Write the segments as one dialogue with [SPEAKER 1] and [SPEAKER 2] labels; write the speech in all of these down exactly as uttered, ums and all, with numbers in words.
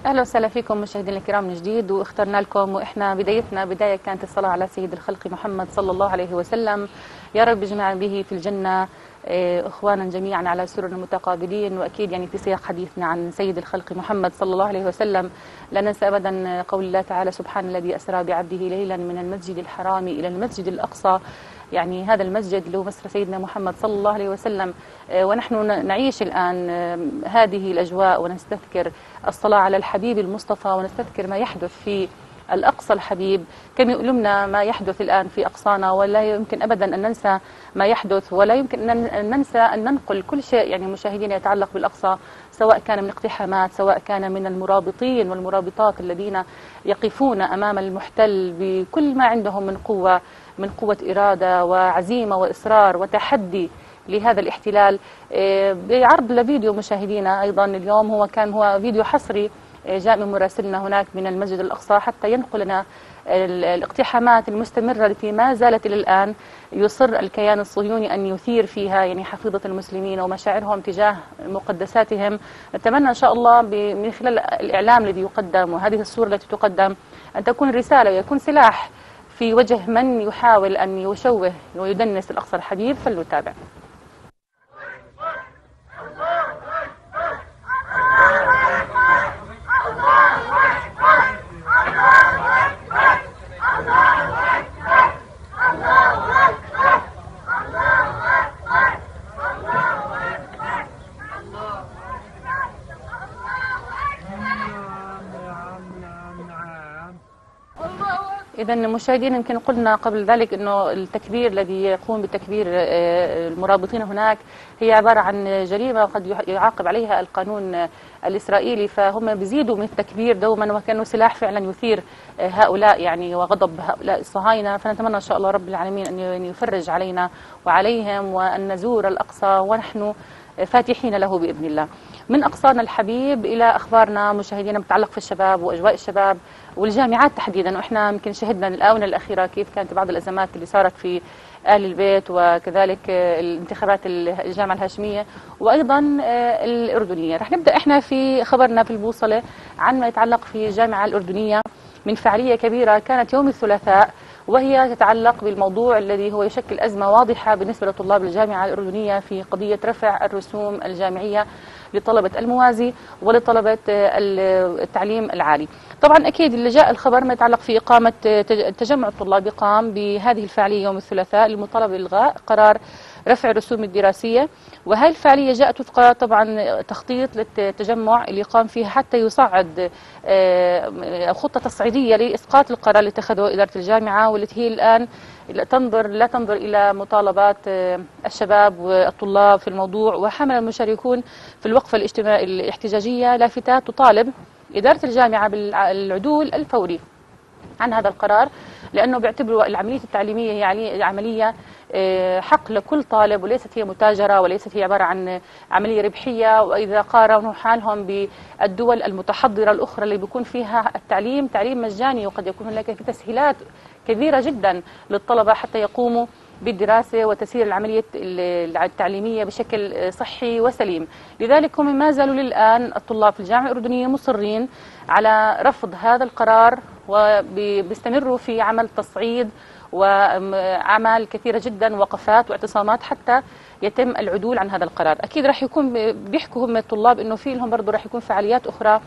[SPEAKER 1] أهلا وسهلا فيكم مشاهدينا الكرام من جديد، واخترنا لكم وإحنا بدايتنا بداية كانت الصلاة على سيد الخلق محمد صلى الله عليه وسلم. يا رب اجمع به في الجنة إخوانا جميعا على سرر متقابلين. وأكيد يعني في سياق حديثنا عن سيد الخلق محمد صلى الله عليه وسلم لا ننسى أبدا قول الله تعالى: سبحان الذي أسرى بعبده ليلا من المسجد الحرام إلى المسجد الأقصى. يعني هذا المسجد اللي هو مسرى سيدنا محمد صلى الله عليه وسلم، ونحن نعيش الآن هذه الأجواء ونستذكر الصلاة على الحبيب المصطفى، ونستذكر ما يحدث في الأقصى الحبيب. كم يؤلمنا ما يحدث الآن في أقصانا، ولا يمكن أبدا أن ننسى ما يحدث، ولا يمكن أن ننسى أن ننقل كل شيء يعني مشاهدين يتعلق بالأقصى، سواء كان من اقتحامات، سواء كان من المرابطين والمرابطات الذين يقفون أمام المحتل بكل ما عندهم من قوة من قوة إرادة وعزيمة وإصرار وتحدي لهذا الاحتلال. بعرض لفيديو مشاهدينا أيضا اليوم، هو كان هو فيديو حصري جاء من مراسلنا هناك من المسجد الأقصى حتى ينقلنا الاقتحامات المستمرة التي ما زالت إلى الآن يصر الكيان الصهيوني أن يثير فيها يعني حفيظة المسلمين ومشاعرهم تجاه مقدساتهم. نتمنى إن شاء الله من خلال الإعلام الذي يقدم وهذه الصورة التي تقدم أن تكون رسالة ويكون سلاح في وجه من يحاول أن يشوه ويدنس الأقصى الحبيب. فلنتابع. إذا مشاهدين، يمكن قلنا قبل ذلك أنه التكبير الذي يقوم بتكبير المرابطين هناك هي عبارة عن جريمة قد يعاقب عليها القانون الإسرائيلي، فهم بيزيدوا من التكبير دوما وكانوا سلاح فعلا يثير هؤلاء يعني وغضب هؤلاء الصهاينة. فنتمنى إن شاء الله رب العالمين أن يفرج علينا وعليهم، وأن نزور الأقصى ونحن فاتحين له بإذن الله. من أقصانا الحبيب إلى أخبارنا مشاهدينا متعلق في الشباب وأجواء الشباب والجامعات تحديدا. وإحنا يمكن شهدنا الآونة الأخيرة كيف كانت بعض الأزمات اللي صارت في آل البيت، وكذلك الانتخابات الجامعة الهاشمية وأيضا الأردنية. رح نبدأ إحنا في خبرنا في البوصلة عن ما يتعلق في الجامعة الأردنية من فعالية كبيرة كانت يوم الثلاثاء، وهي تتعلق بالموضوع الذي هو يشكل أزمة واضحة بالنسبة لطلاب الجامعة الأردنية في قضية رفع الرسوم الجامعية لطلبة الموازي ولطلبة التعليم العالي. طبعا أكيد اللي جاء الخبر ما يتعلق في إقامة تجمع الطلاب قام بهذه الفعالية يوم الثلاثاء لمطالبة إلغاء قرار رفع الرسوم الدراسية، وهذه الفعالية جاءت وفق طبعا تخطيط للتجمع اللي قام فيها حتى يصعد خطة تصعيدية لإسقاط القرار اللي اتخذه إدارة الجامعة، والتي هي الآن تنظر لا تنظر إلى مطالبات الشباب والطلاب في الموضوع. وحمل المشاركون في الوقفة الاجتماعية الاحتجاجية لافتات تطالب إدارة الجامعة بالعدول الفوري عن هذا القرار، لأنه بيعتبروا العملية التعليمية هي عملية حق لكل طالب، وليست هي متاجرة وليست هي عبارة عن عملية ربحية. وإذا قارنوا حالهم بالدول المتحضرة الأخرى اللي بيكون فيها التعليم تعليم مجاني، وقد يكون هناك في تسهيلات كبيرة جدا للطلبة حتى يقوموا بالدراسة وتسير العملية التعليمية بشكل صحي وسليم. لذلك هم ما زالوا للآن الطلاب في الجامعة الأردنية مصرين على رفض هذا القرار، وبيستمروا في عمل تصعيد وعمل كثيرة جدا وقفات واعتصامات حتى يتم العدول عن هذا القرار. أكيد راح يكون بيحكوا هم الطلاب إنه في لهم برضه راح يكون فعاليات أخرى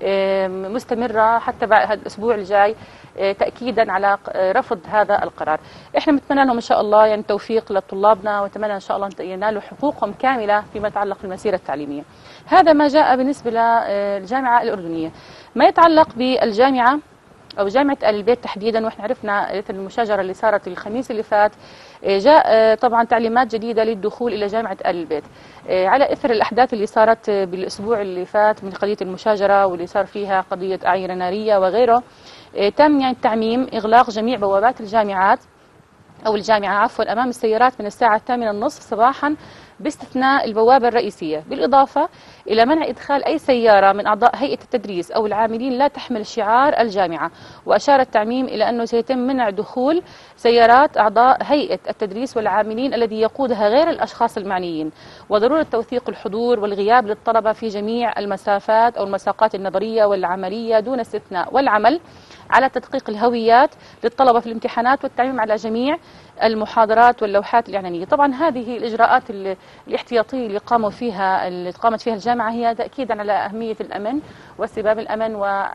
[SPEAKER 1] مستمرة حتى بعد الأسبوع الجاي تأكيدا على رفض هذا القرار. إحنا بنتمنى لهم إن شاء الله يعني التوفيق لطلابنا، ونتمنى إن شاء الله ينالوا حقوقهم كاملة فيما يتعلق بالمسيرة التعليمية. هذا ما جاء بالنسبة للجامعة الأردنية. ما يتعلق بالجامعة أو جامعة آل البيت تحديدا، وإحنا عرفنا مثل المشاجرة اللي صارت الخميس اللي فات، جاء طبعا تعليمات جديدة للدخول إلى جامعة آل البيت على إثر الأحداث اللي صارت بالأسبوع اللي فات من قضية المشاجرة واللي صار فيها قضية أعير نارية وغيره. تم يعني التعميم إغلاق جميع بوابات الجامعات أو الجامعة عفوا أمام السيارات من الساعة الثامنة النصف صباحا باستثناء البوابة الرئيسية، بالإضافة إلى منع إدخال أي سيارة من أعضاء هيئة التدريس أو العاملين لا تحمل شعار الجامعة. وأشار التعميم إلى أنه سيتم منع دخول سيارات أعضاء هيئة التدريس والعاملين الذي يقودها غير الأشخاص المعنيين، وضرورة توثيق الحضور والغياب للطلبة في جميع المسافات أو المساقات النظرية والعملية دون استثناء، والعمل على تدقيق الهويات للطلبة في الامتحانات، والتعميم على جميع المحاضرات واللوحات الإعلانية. طبعا هذه الإجراءات الاحتياطية اللي قاموا فيها اللي قامت فيها الجامعة هي تأكيدا على أهمية الأمن واستباب الأمن،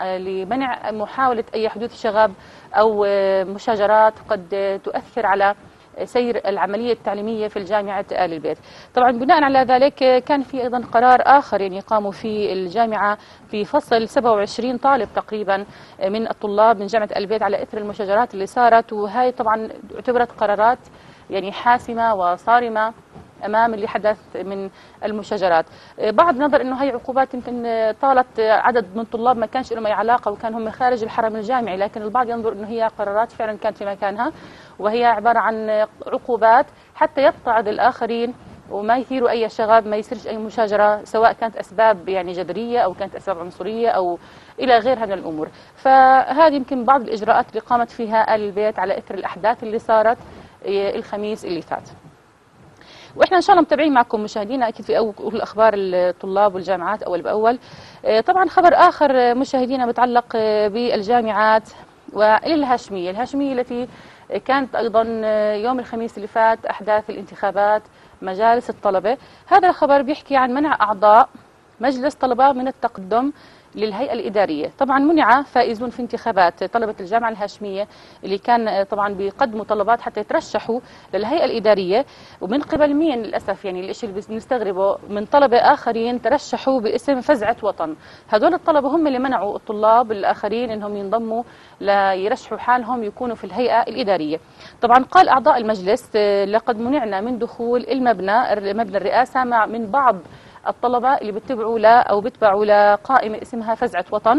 [SPEAKER 1] ولمنع محاولة أي حدوث شغب أو مشاجرات قد تؤثر على سير العملية التعليمية في الجامعة آل البيت. طبعا بناء على ذلك كان في أيضا قرار آخر يعني قاموا في الجامعة في فصل سبعة وعشرين طالب تقريبا من الطلاب من جامعة آل البيت على إثر المشاجرات اللي صارت، وهي طبعا اعتبرت قرارات يعني حاسمة وصارمة امام اللي حدث من المشاجرات. بعض نظر انه هي عقوبات يمكن طالت عدد من الطلاب ما كانش لهم اي علاقه وكان هم خارج الحرم الجامعي، لكن البعض ينظر انه هي قرارات فعلا كانت في مكانها، وهي عباره عن عقوبات حتى يتعظ الاخرين وما يثيروا اي شغب، ما يصيرش اي مشاجره سواء كانت اسباب يعني جذريه او كانت اسباب عنصريه او الى غيرها من الامور. فهذه يمكن بعض الاجراءات اللي قامت فيها آل البيت على اثر الاحداث اللي صارت الخميس اللي فات. واحنا ان شاء الله متابعين معكم مشاهدينا اكيد في اول اخبار الطلاب والجامعات اول باول. طبعا خبر اخر مشاهدينا متعلق بالجامعات والهاشميه، الهاشميه التي كانت ايضا يوم الخميس اللي فات احداث الانتخابات مجالس الطلبه. هذا الخبر بيحكي عن منع اعضاء مجلس طلبه من التقدم للهيئة الإدارية. طبعا منع فائزون في انتخابات طلبة الجامعة الهاشمية اللي كان طبعا بيقدموا طلبات حتى يترشحوا للهيئة الإدارية، ومن قبل مين للأسف يعني الشيء اللي بنستغربه من طلبة آخرين ترشحوا باسم فزعة وطن. هذول الطلبة هم اللي منعوا الطلاب الآخرين انهم ينضموا ليرشحوا حالهم يكونوا في الهيئة الإدارية. طبعا قال أعضاء المجلس لقد منعنا من دخول المبنى مبنى الرئاسة مع من بعض الطلبة اللي بيتبعوا لا أو بيتبعوا لقائمة اسمها فزعة وطن،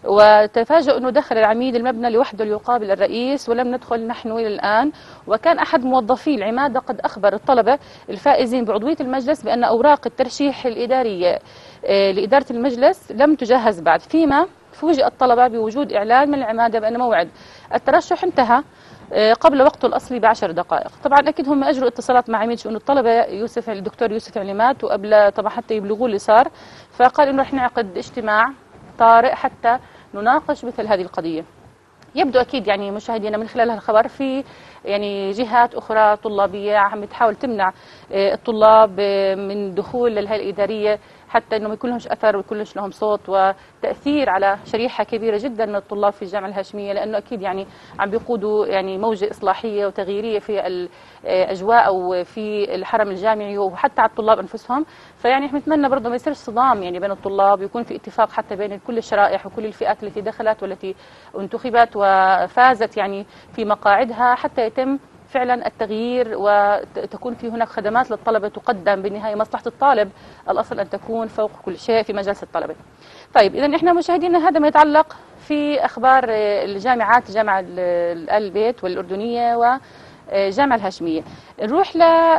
[SPEAKER 1] وتفاجئوا أنه دخل العميد المبنى لوحده ليقابل الرئيس ولم ندخل نحن إلى الآن. وكان أحد موظفي العمادة قد أخبر الطلبة الفائزين بعضوية المجلس بأن أوراق الترشيح الإدارية لإدارة المجلس لم تجهز بعد، فيما فوجئ الطلبة بوجود إعلان من العمادة بأن موعد الترشح انتهى قبل وقته الأصلي بعشر دقائق. طبعا أكيد هم أجروا اتصالات مع عميد شؤون الطلبة يوسف الدكتور يوسف علمات، وقبل طبعا حتى يبلغوا اللي صار، فقال إنه رح نعقد اجتماع طارئ حتى نناقش مثل هذه القضية. يبدو أكيد يعني مشاهدينا من خلال هالخبر في يعني جهات أخرى طلابية عم تحاول تمنع الطلاب من دخول للهيئة الإدارية حتى انه ما يكون لهمش اثر ويكون لهم صوت وتاثير على شريحه كبيره جدا من الطلاب في الجامعه الهاشميه، لانه اكيد يعني عم بيقودوا يعني موجه اصلاحيه وتغييريه في الاجواء او في الحرم الجامعي وحتى على الطلاب انفسهم. فيعني احنا نتمنى برضه ما يصيرش صدام يعني بين الطلاب، يكون في اتفاق حتى بين كل الشرائح وكل الفئات التي دخلت والتي انتخبت وفازت يعني في مقاعدها، حتى يتم فعلا التغيير وتكون في هناك خدمات للطلبة تقدم. بالنهاية مصلحة الطالب الأصل أن تكون فوق كل شيء في مجالس الطلبة. طيب إذا إحنا مشاهدينا هذا ما يتعلق في أخبار الجامعات، جامعة آل البيت والأردنية وجامعة الهاشمية. نروح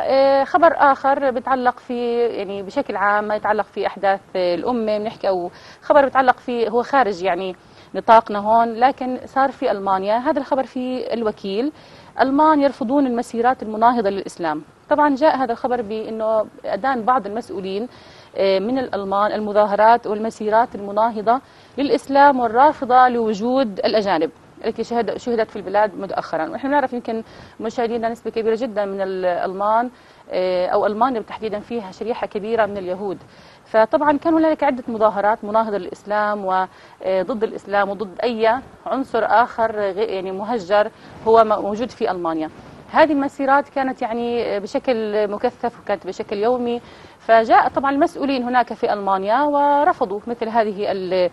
[SPEAKER 1] لخبر آخر بيتعلق في يعني بشكل عام ما يتعلق في أحداث الأمة، بنحكي أو خبر بيتعلق في هو خارج يعني نطاقنا هون، لكن صار في ألمانيا. هذا الخبر في الوكيل: ألمان يرفضون المسيرات المناهضة للإسلام. طبعا جاء هذا الخبر بأنه أدان بعض المسؤولين من الألمان المظاهرات والمسيرات المناهضة للإسلام والرافضة لوجود الأجانب التي شهدت في البلاد مؤخرا. ونحن نعرف يمكن مشاهدينا نسبة كبيرة جدا من الألمان أو ألمانيا تحديدا فيها شريحة كبيرة من اليهود، فطبعا كان هنالك عدة مظاهرات مناهضة للإسلام وضد الإسلام وضد أي عنصر آخر يعني مهجر هو موجود في ألمانيا. هذه المسيرات كانت يعني بشكل مكثف وكانت بشكل يومي، فجاء طبعا المسؤولين هناك في ألمانيا ورفضوا مثل هذه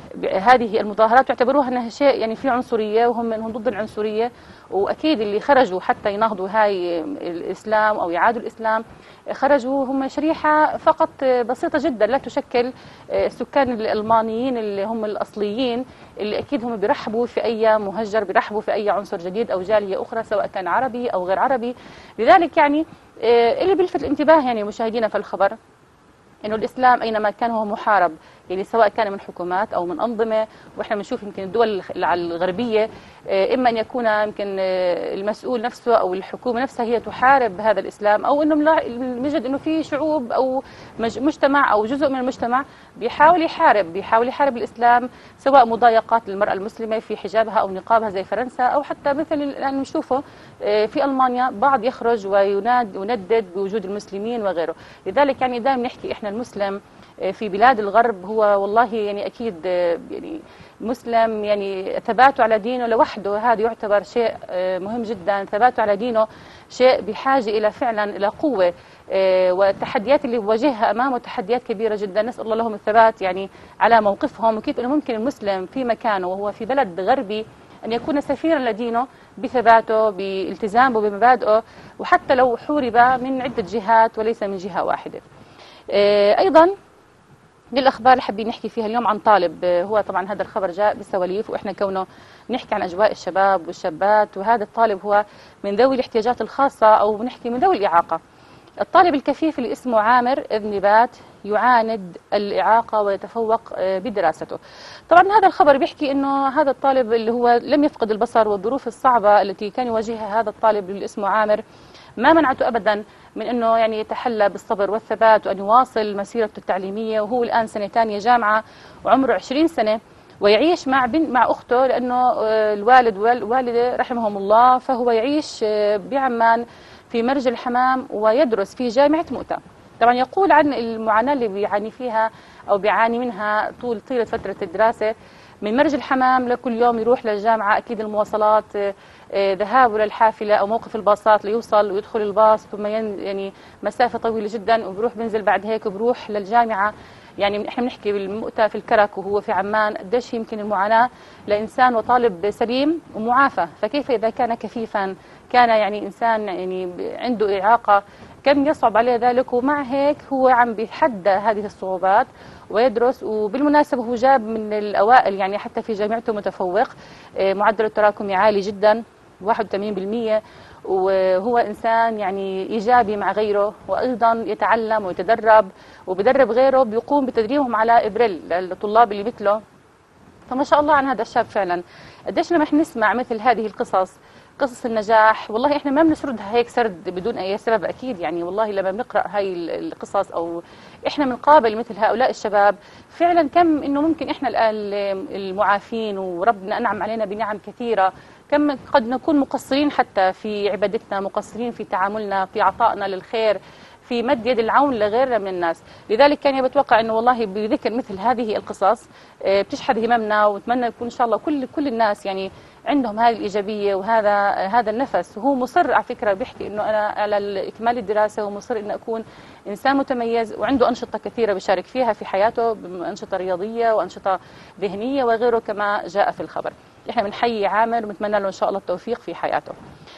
[SPEAKER 1] هذه المظاهرات يعتبروها انها شيء يعني في عنصريه، وهم منهم ضد العنصريه. واكيد اللي خرجوا حتى يناهضوا هاي الاسلام او يعادوا الاسلام خرجوا هم شريحه فقط بسيطه جدا لا تشكل السكان الالمانيين اللي هم الاصليين، اللي اكيد هم بيرحبوا في اي مهجر، بيرحبوا في اي عنصر جديد او جاليه اخرى سواء كان عربي او غير عربي. لذلك يعني اللي بيلفت الانتباه يعني مشاهدينا في الخبر انه الاسلام اينما كان هو محارب، يعني سواء كان من حكومات او من انظمه. واحنا بنشوف يمكن الدول الغربيه اما ان يكون يمكن المسؤول نفسه او الحكومه نفسها هي تحارب هذا الاسلام، او انه نجد انه في شعوب او مجتمع او جزء من المجتمع بيحاول يحارب بيحاول يحارب الاسلام، سواء مضايقات للمراه المسلمه في حجابها او نقابها زي فرنسا، او حتى مثل الان نشوفه في المانيا بعض يخرج ويناد ويندد بوجود المسلمين وغيره. لذلك يعني دائما نحكي احنا المسلم في بلاد الغرب هو والله يعني اكيد يعني مسلم، يعني ثباته على دينه لوحده هذا يعتبر شيء مهم جدا. ثباته على دينه شيء بحاجه الى فعلا الى قوه، والتحديات اللي بواجهها امامه تحديات كبيره جدا. نسال الله لهم الثبات يعني على موقفهم، وكيف انه ممكن المسلم في مكانه وهو في بلد غربي ان يكون سفيرا لدينه بثباته بالتزامه بمبادئه، وحتى لو حورب من عده جهات وليس من جهه واحده. ايضا للأخبار اللي حابين نحكي فيها اليوم عن طالب، هو طبعا هذا الخبر جاء بالسواليف وإحنا كونه نحكي عن أجواء الشباب والشابات، وهذا الطالب هو من ذوي الاحتياجات الخاصة أو نحكي من ذوي الإعاقة. الطالب الكفيف اللي اسمه عامر ابن نبات يعاند الإعاقة ويتفوق بدراسته. طبعا هذا الخبر بيحكي انه هذا الطالب اللي هو لم يفقد البصر، والظروف الصعبة التي كان يواجهها هذا الطالب اللي اسمه عامر ما منعته أبدا من أنه يعني يتحلى بالصبر والثبات وأن يواصل مسيرته التعليمية، وهو الآن سنة ثانية جامعة وعمره عشرين سنة، ويعيش مع بنت مع أخته لأنه الوالد والوالدة رحمهم الله، فهو يعيش بعمان في مرج الحمام ويدرس في جامعة مؤتة. طبعا يقول عن المعاناة اللي بيعاني فيها أو بيعاني منها طول طيلة فترة الدراسة، من مرج الحمام لكل يوم يروح للجامعة، أكيد المواصلات، ذهابه للحافلة أو موقف الباصات ليوصل ويدخل الباص، ثم يعني مسافة طويلة جدا، وبروح بنزل بعد هيك وبروح للجامعة. يعني احنا بنحكي بالمؤتة في الكرك وهو في عمان قديش يمكن المعاناة لإنسان وطالب سليم ومعافى، فكيف إذا كان كفيفا، كان يعني إنسان يعني عنده إعاقة، كان يصعب عليه ذلك، ومع هيك هو عم بيتحدى هذه الصعوبات ويدرس. وبالمناسبة هو جاب من الأوائل يعني حتى في جامعته متفوق، معدل التراكمي عالي جدا واحد وثمانين بالمئة، وهو إنسان يعني إيجابي مع غيره، وأيضا يتعلم ويتدرب وبدرب غيره، بيقوم بتدريبهم على إبريل للطلاب اللي مثله. فما شاء الله عن هذا الشاب فعلا. قديش لما احنا نسمع مثل هذه القصص، قصص النجاح، والله احنا ما بنسردها هيك سرد بدون اي سبب اكيد، يعني والله لما بنقرا هاي القصص او احنا بنقابل مثل هؤلاء الشباب فعلا كم انه ممكن احنا الان المعافين وربنا انعم علينا بنعم كثيره، كم قد نكون مقصرين حتى في عبادتنا، مقصرين في تعاملنا، في عطائنا للخير، في مد يد العون لغيرنا من الناس. لذلك كان بتوقع انه والله بذكر مثل هذه القصص بتشحذ هممنا، ونتمنى يكون ان شاء الله كل كل الناس يعني عندهم هذه الايجابيه وهذا هذا النفس. وهو مصر على فكره بيحكي انه انا على اكمال الدراسه ومصر انه اكون انسان متميز، وعنده انشطه كثيره بيشارك فيها في حياته، انشطه رياضيه وانشطه ذهنيه وغيره كما جاء في الخبر. احنا بنحيي عامر ونتمنى له ان شاء الله التوفيق في حياته.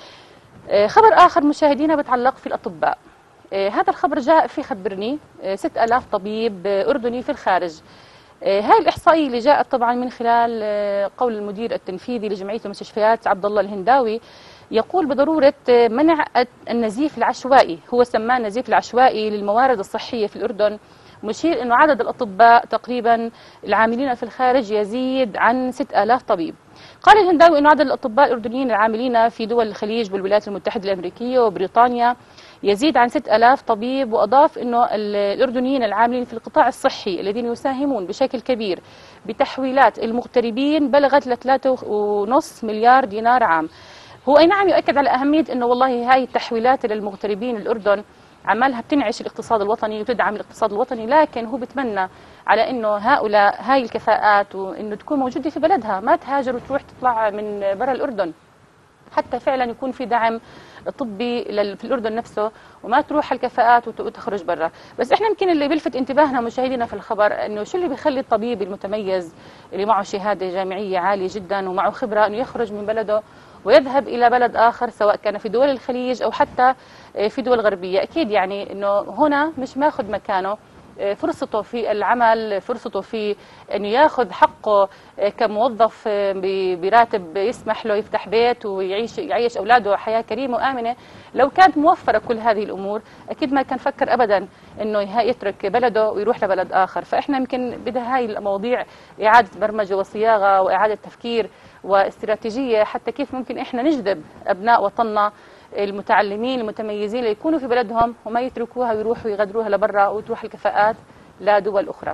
[SPEAKER 1] خبر اخر مشاهدينا بتعلق في الاطباء. هذا الخبر جاء في خبرني ستة آلاف طبيب أردني في الخارج. هاي الإحصائية اللي جاءت طبعا من خلال قول المدير التنفيذي لجمعية المستشفيات عبد الله الهنداوي، يقول بضرورة منع النزيف العشوائي، هو سماه النزيف العشوائي للموارد الصحية في الأردن، مشير أنه عدد الأطباء تقريبا العاملين في الخارج يزيد عن ستة آلاف طبيب. قال الهنداوي أنه عدد الأطباء الأردنيين العاملين في دول الخليج والولايات المتحدة الأمريكية وبريطانيا يزيد عن ستة آلاف طبيب، وأضاف أنه الأردنيين العاملين في القطاع الصحي الذين يساهمون بشكل كبير بتحويلات المغتربين بلغت ل ثلاثة فاصلة خمسة مليار دينار عام. هو أي نعم يؤكد على أهمية أنه والله هاي التحويلات للمغتربين الأردن عمالها بتنعش الاقتصاد الوطني وتدعم الاقتصاد الوطني، لكن هو بتمنى على انه هؤلاء هاي الكفاءات وانه تكون موجوده في بلدها، ما تهاجر وتروح تطلع من برا الاردن. حتى فعلا يكون في دعم طبي في الأردن نفسه، وما تروح الكفاءات وتخرج برا. بس احنا يمكن اللي بيلفت انتباهنا مشاهدينا في الخبر انه شو اللي بيخلي الطبيب المتميز اللي معه شهادة جامعية عالية جدا ومعه خبرة انه يخرج من بلده ويذهب إلى بلد آخر، سواء كان في دول الخليج أو حتى في دول غربية. أكيد يعني أنه هنا مش ماخذ مكانه، فرصته في العمل، فرصته في أنه ياخذ حقه كموظف براتب يسمح له يفتح بيت ويعيش يعيش أولاده حياة كريمة وآمنة. لو كانت موفرة كل هذه الأمور أكيد ما كان فكر أبدا أنه يترك بلده ويروح لبلد آخر. فإحنا يمكن بدها هاي المواضيع إعادة برمجة وصياغة وإعادة تفكير واستراتيجية حتى كيف ممكن إحنا نجذب أبناء وطننا المتعلمين المتميزين ليكونوا في بلدهم وما يتركوها ويروحوا يغادروها لبرا وتروح الكفاءات لدول أخرى.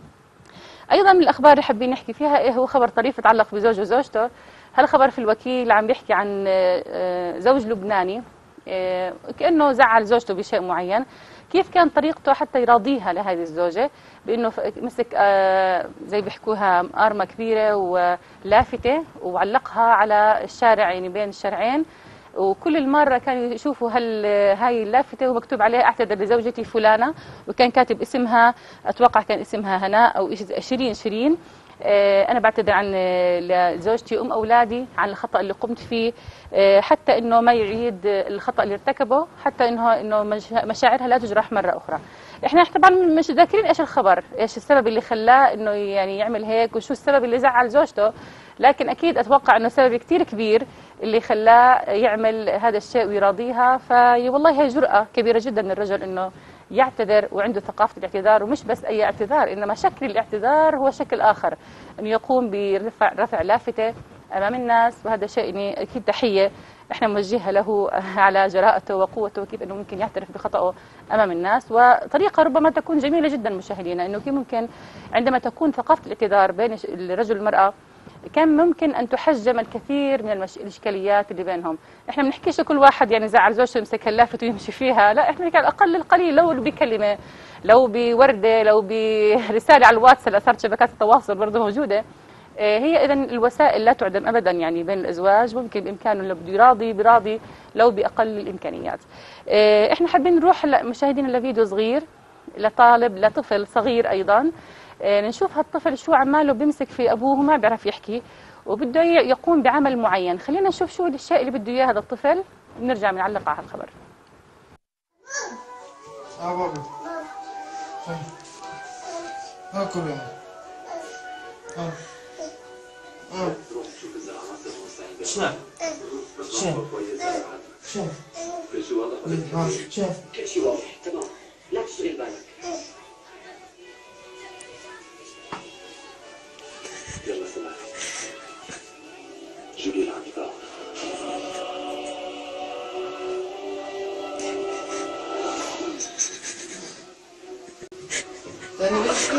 [SPEAKER 1] أيضا من الأخبار اللي حابين نحكي فيها إيه هو خبر طريف يتعلق بزوج وزوجته. هالخبر في الوكيل عم بيحكي عن زوج لبناني كأنه زعل زوجته بشيء معين، كيف كان طريقته حتى يراضيها لهذه الزوجة بأنه مسك زي بيحكوها أرمة كبيرة ولافتة وعلقها على الشارع يعني بين الشارعين، وكل المرة كانوا يشوفوا هل هاي اللافتة ومكتوب عليها أعتذر لزوجتي فلانة، وكان كاتب اسمها أتوقع كان اسمها هناء أو شيرين شيرين. أنا بعتذر عن لزوجتي أم أولادي عن الخطأ اللي قمت فيه، حتى إنه ما يعيد الخطأ اللي ارتكبه، حتى إنه إنه مشاعرها لا تجرح مرة أخرى. إحنا طبعا مش ذاكرين إيش الخبر، إيش السبب اللي خلاه إنه يعني يعمل هيك وشو السبب اللي زعل زوجته، لكن أكيد أتوقع إنه سبب كتير كبير اللي خلاه يعمل هذا الشيء ويراضيها. في والله هي جرأة كبيرة جدا من الرجل إنه يعتذر وعنده ثقافة الاعتذار، ومش بس أي اعتذار إنما شكل الاعتذار هو شكل آخر، إنه يقوم برفع رفع لافتة أمام الناس، وهذا شيء يعني أكيد تحية إحنا موجهها له على جراءته وقوته وكيف إنه ممكن يعترف بخطأه أمام الناس. وطريقة ربما تكون جميلة جدا مشاهدينا، إنه كيف ممكن عندما تكون ثقافة الاعتذار بين الرجل والمرأة كان ممكن أن تحجم الكثير من المش... الإشكاليات اللي بينهم. إحنا ما بنحكيش لكل واحد يعني زعل زوجته يمسك اللافت ويمشي فيها، لا إحنا على الأقل القليل، لو بكلمة، لو بوردة، لو برسالة على الواتس، صارت شبكات التواصل برضه موجودة. هي إذن الوسائل لا تعدم أبدا يعني بين الأزواج، ممكن بإمكانه لو بده يراضي براضي لو بأقل الإمكانيات. إحنا حابين نروح مشاهدين لفيديو صغير لطالب لطفل صغير أيضا، نشوف هالطفل شو عماله بيمسك في أبوه وما بيعرف يحكي وبده يقوم بعمل معين. خلينا نشوف شو الشيء اللي بده إياه هذا الطفل ونرجع بنعلق على الخبر.
[SPEAKER 2] اه بابا اكل يا اه اه شاف شاف شاف شاف
[SPEAKER 3] كل شيء واضح تمام، لا تشغل بالك. يلا سمع جيبي لي عندي بقى.
[SPEAKER 2] تاني بس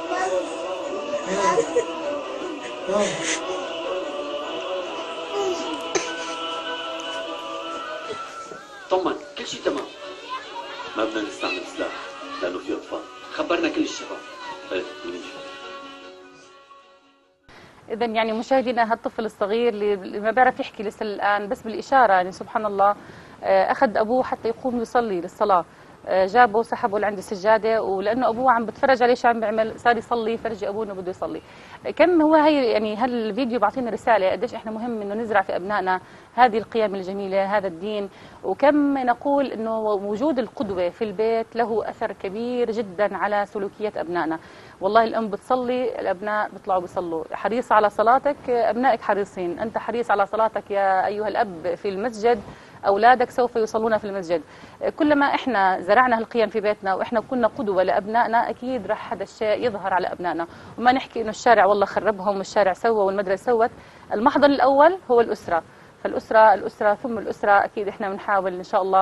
[SPEAKER 3] طمن كل شيء تمام، ما بدنا نستعمل سلاح لانه في اطفال، خبرنا كل الشباب. ايه منيح.
[SPEAKER 1] إذا يعني مشاهدينا هالطفل الصغير اللي ما بيعرف يحكي لسه الآن، بس بالإشارة يعني سبحان الله أخذ أبوه حتى يقوم يصلي للصلاة، جابه وسحبه لعند السجاده، ولانه ابوه عم بتفرج عليه شو عم بيعمل صار يصلي، فرجي ابوه انه بده يصلي. كم هو هي يعني هالفيديو بيعطينا رساله قديش احنا مهم انه نزرع في ابنائنا هذه القيم الجميله، هذا الدين، وكم نقول انه وجود القدوه في البيت له اثر كبير جدا على سلوكيات ابنائنا. والله الام بتصلي الابناء بيطلعوا بيصلوا، حريصه على صلاتك ابنائك حريصين، انت حريص على صلاتك يا ايها الاب في المسجد، أولادك سوف يصلون في المسجد. كلما إحنا زرعنا هالقيم في بيتنا وإحنا كنا قدوة لأبنائنا أكيد راح هذا الشيء يظهر على أبنائنا، وما نحكي إنه الشارع والله خربهم والشارع سوى والمدرسة سوت. المحضن الأول هو الأسرة، فالأسرة الأسرة ثم الأسرة أكيد إحنا بنحاول إن شاء الله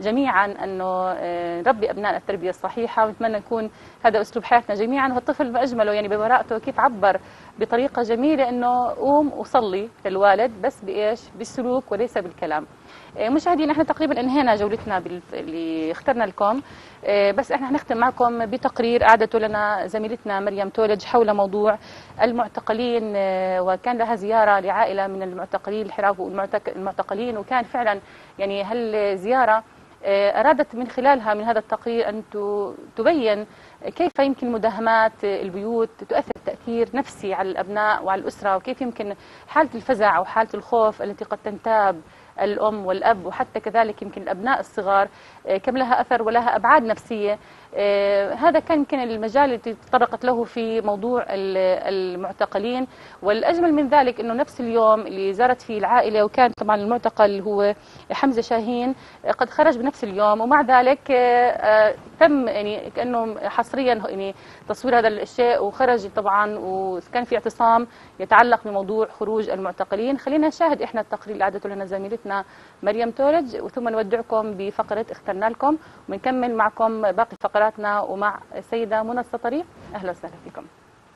[SPEAKER 1] جميعا أنه نربي أبنائنا التربية الصحيحة، ونتمنى يكون هذا أسلوب حياتنا جميعا. والطفل ما أجمله يعني ببراءته كيف عبر بطريقة جميلة أنه قوم وصلي للوالد، بس بإيش؟ بالسلوك وليس بالكلام. مشاهدينا احنا تقريبا انهينا جولتنا اللي اخترنا لكم، بس احنا هنختم معكم بتقرير اعدته لنا زميلتنا مريم تولج حول موضوع المعتقلين، وكان لها زياره لعائله من المعتقلين الحراف والمعتقلين، وكان فعلا يعني هالزياره ارادت من خلالها من هذا التقرير ان تبين كيف يمكن مداهمات البيوت تؤثر تاثير نفسي على الابناء وعلى الاسره، وكيف يمكن حاله الفزع او حاله الخوف التي قد تنتاب الأم والأب وحتى كذلك يمكن الأبناء الصغار كم لها أثر ولها أبعاد نفسية. هذا كان يمكن المجال الذي تطرقت له في موضوع المعتقلين. والأجمل من ذلك أنه نفس اليوم اللي زارت فيه العائلة، وكان طبعا المعتقل هو حمزة شاهين قد خرج بنفس اليوم، ومع ذلك تم يعني كأنه حصريا يعني تصوير هذا الشيء، وخرج طبعا وكان في اعتصام يتعلق بموضوع خروج المعتقلين. خلينا نشاهد احنا التقرير اللي عادته لنا زميلتنا مريم تولج، وثم نودعكم بفقرة اخترنا لكم، ونكمل معكم باقي فقراتنا ومع السيدة منى السطري. أهلا وسهلا فيكم.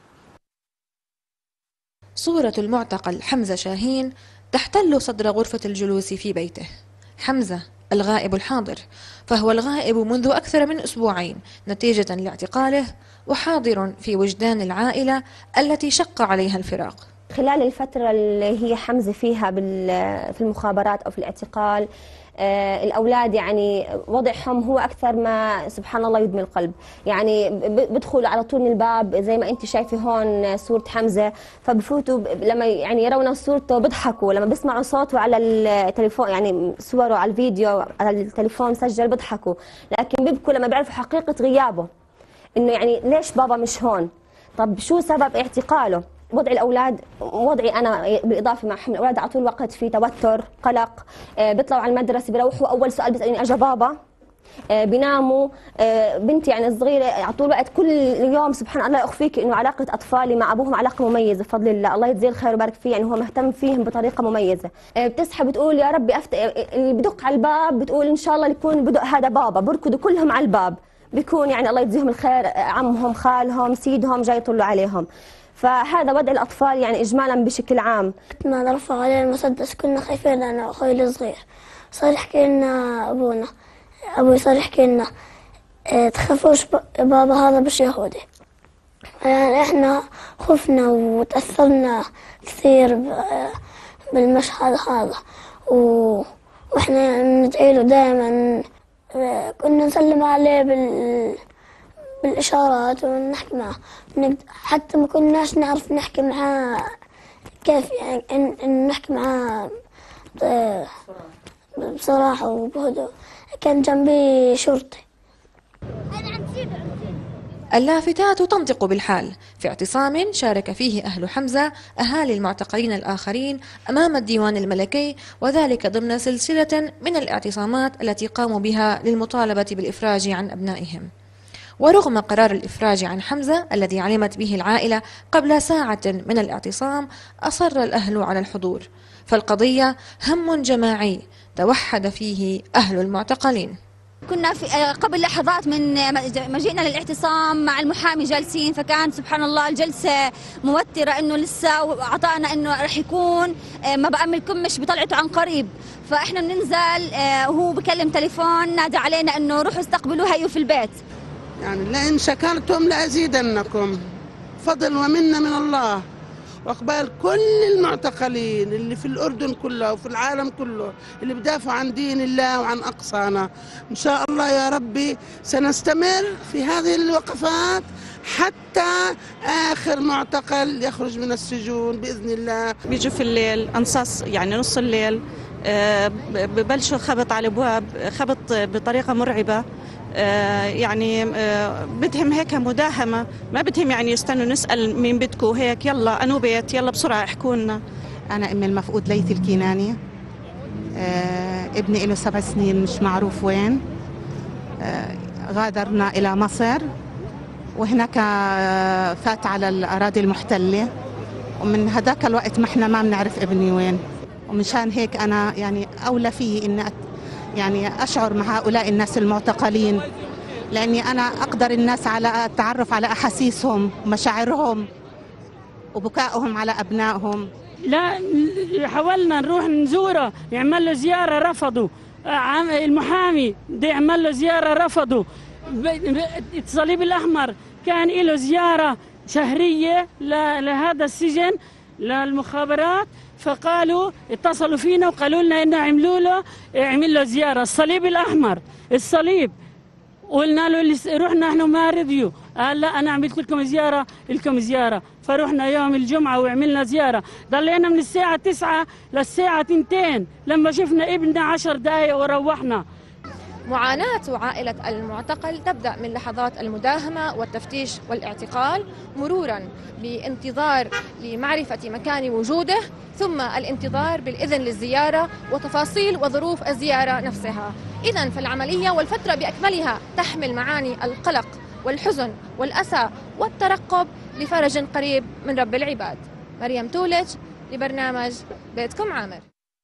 [SPEAKER 4] صورة المعتقل حمزة شاهين تحتل صدر غرفة الجلوس في بيته. حمزة الغائب الحاضر، فهو الغائب منذ أكثر من أسبوعين نتيجة لاعتقاله، وحاضر في وجدان العائلة التي شق عليها الفراق.
[SPEAKER 5] خلال الفترة اللي هي حمزة فيها في المخابرات أو في الاعتقال، آه الأولاد يعني وضعهم هو أكثر ما سبحان الله يدمي القلب. يعني بدخلوا على طول من الباب زي ما أنت شايفة هون صورة حمزة، فبفوتوا لما يعني يرون صورته بيضحكوا، لما بيسمعوا صوته على التليفون يعني صوره على الفيديو على التليفون مسجل بيضحكوا، لكن بيبكوا لما بيعرفوا حقيقة غيابه، إنه يعني ليش بابا مش هون؟ طب شو سبب اعتقاله؟ وضع الأولاد وضعي أنا بالإضافة مع حمل الأولاد على طول الوقت في توتر قلق. آه بيطلعوا على المدرسة بيروحوا أول سؤال بيسألوني أجا بابا؟ آه بيناموا. آه بنتي يعني الصغيرة على طول الوقت كل يوم سبحان الله أخفيك إنه علاقة أطفالي مع أبوهم علاقة مميزة بفضل الله، الله يجزيه الخير ويبارك فيه، يعني هو مهتم فيهم بطريقة مميزة. آه بتصحى بتقول يا ربي أفت... اللي بدق على الباب بتقول إن شاء الله يكون بدق هذا بابا، بركضوا كلهم على الباب، بيكون يعني الله يجزيهم الخير عمهم خالهم سيدهم جاي يطلوا عليهم. فهذا وضع الأطفال يعني إجمالا بشكل عام.
[SPEAKER 6] ما رفع علينا المسدس كنا خايفين أنا وأخوي الصغير، صار يحكي لنا أبونا أبوي صار يحكي لنا اه تخافوش بابا هذا مش يهودي. يعني إحنا خفنا وتأثرنا كثير بالمشهد هذا، وإحنا ندعي له دائما، كنا نسلم عليه بال بالإشارات ونحكي معه، حتى ما كناش نعرف نحكي معاه كيف يعني إن نحكي معاه بصراحة وبهدوء. كان جنبي شرطي.
[SPEAKER 4] اللافتات تنطق بالحال في اعتصام شارك فيه أهل حمزة أهالي المعتقلين الآخرين أمام الديوان الملكي، وذلك ضمن سلسلة من الاعتصامات التي قاموا بها للمطالبة بالإفراج عن أبنائهم. ورغم قرار الإفراج عن حمزة الذي علمت به العائلة قبل ساعة من الاعتصام، أصر الأهل على الحضور، فالقضية هم جماعي توحد فيه أهل المعتقلين.
[SPEAKER 7] كنا في قبل لحظات من مجيئنا للاعتصام مع المحامي جالسين، فكان سبحان الله الجلسة موترة، إنه لسه أعطانا إنه رح يكون ما بأملكم مش بطلعته عن قريب، فإحنا بننزل وهو بكلم تليفون نادى علينا إنه روحوا استقبلوها أيوه في البيت.
[SPEAKER 8] يعني لئن شكرتم لأزيدنكم، فضل ومنة من الله وإقبال كل المعتقلين اللي في الأردن كله وفي العالم كله اللي بدافعوا عن دين الله وعن أقصانا. إن شاء الله يا ربي سنستمر في هذه الوقفات حتى آخر معتقل يخرج من السجون بإذن الله.
[SPEAKER 9] بيجوا في الليل أنصاص يعني نص الليل، ببلشوا خبط على الأبواب، خبط بطريقة مرعبة، يعني بدهم هيك مداهمة، ما بدهم يعني يستنوا نسأل مين بدكوا هيك، يلا أنو بيت يلا بسرعة احكوا لنا.
[SPEAKER 10] أنا أم المفقود ليثي الكيناني، ابني له سبع سنين مش معروف وين، غادرنا إلى مصر وهناك فات على الأراضي المحتلة، ومن هذاك الوقت ما احنا ما بنعرف ابني وين، ومشان هيك أنا يعني أولى فيه إن يعني أشعر مع هؤلاء الناس المعتقلين، لأني أنا أقدر الناس على التعرف على أحاسيسهم ومشاعرهم وبكائهم على أبنائهم.
[SPEAKER 11] لا حاولنا نروح نزوره يعمل له زيارة رفضوا، المحامي بده يعمل له زيارة رفضوا، الصليب الأحمر كان له زيارة شهرية لهذا السجن للمخابرات، فقالوا اتصلوا فينا وقالوا لنا انه عملوا له عمل له زيارة الصليب الأحمر الصليب، قلنا له رحنا احنا ما رضيوا، قال لا انا عملت لكم زياره لكم زياره، فرحنا يوم الجمعه وعملنا زياره، ضلينا من الساعه تسعة للساعه اثنتين لما شفنا ابننا عشر دقائق وروحنا.
[SPEAKER 4] معاناة عائلة المعتقل تبدأ من لحظات المداهمة والتفتيش والاعتقال، مرورا بانتظار لمعرفة مكان وجوده، ثم الانتظار بالإذن للزيارة وتفاصيل وظروف الزيارة نفسها. إذن فالعملية والفترة بأكملها تحمل معاني القلق والحزن والأسى والترقب لفرج قريب من رب العباد. مريم تولج لبرنامج بيتكم عامر.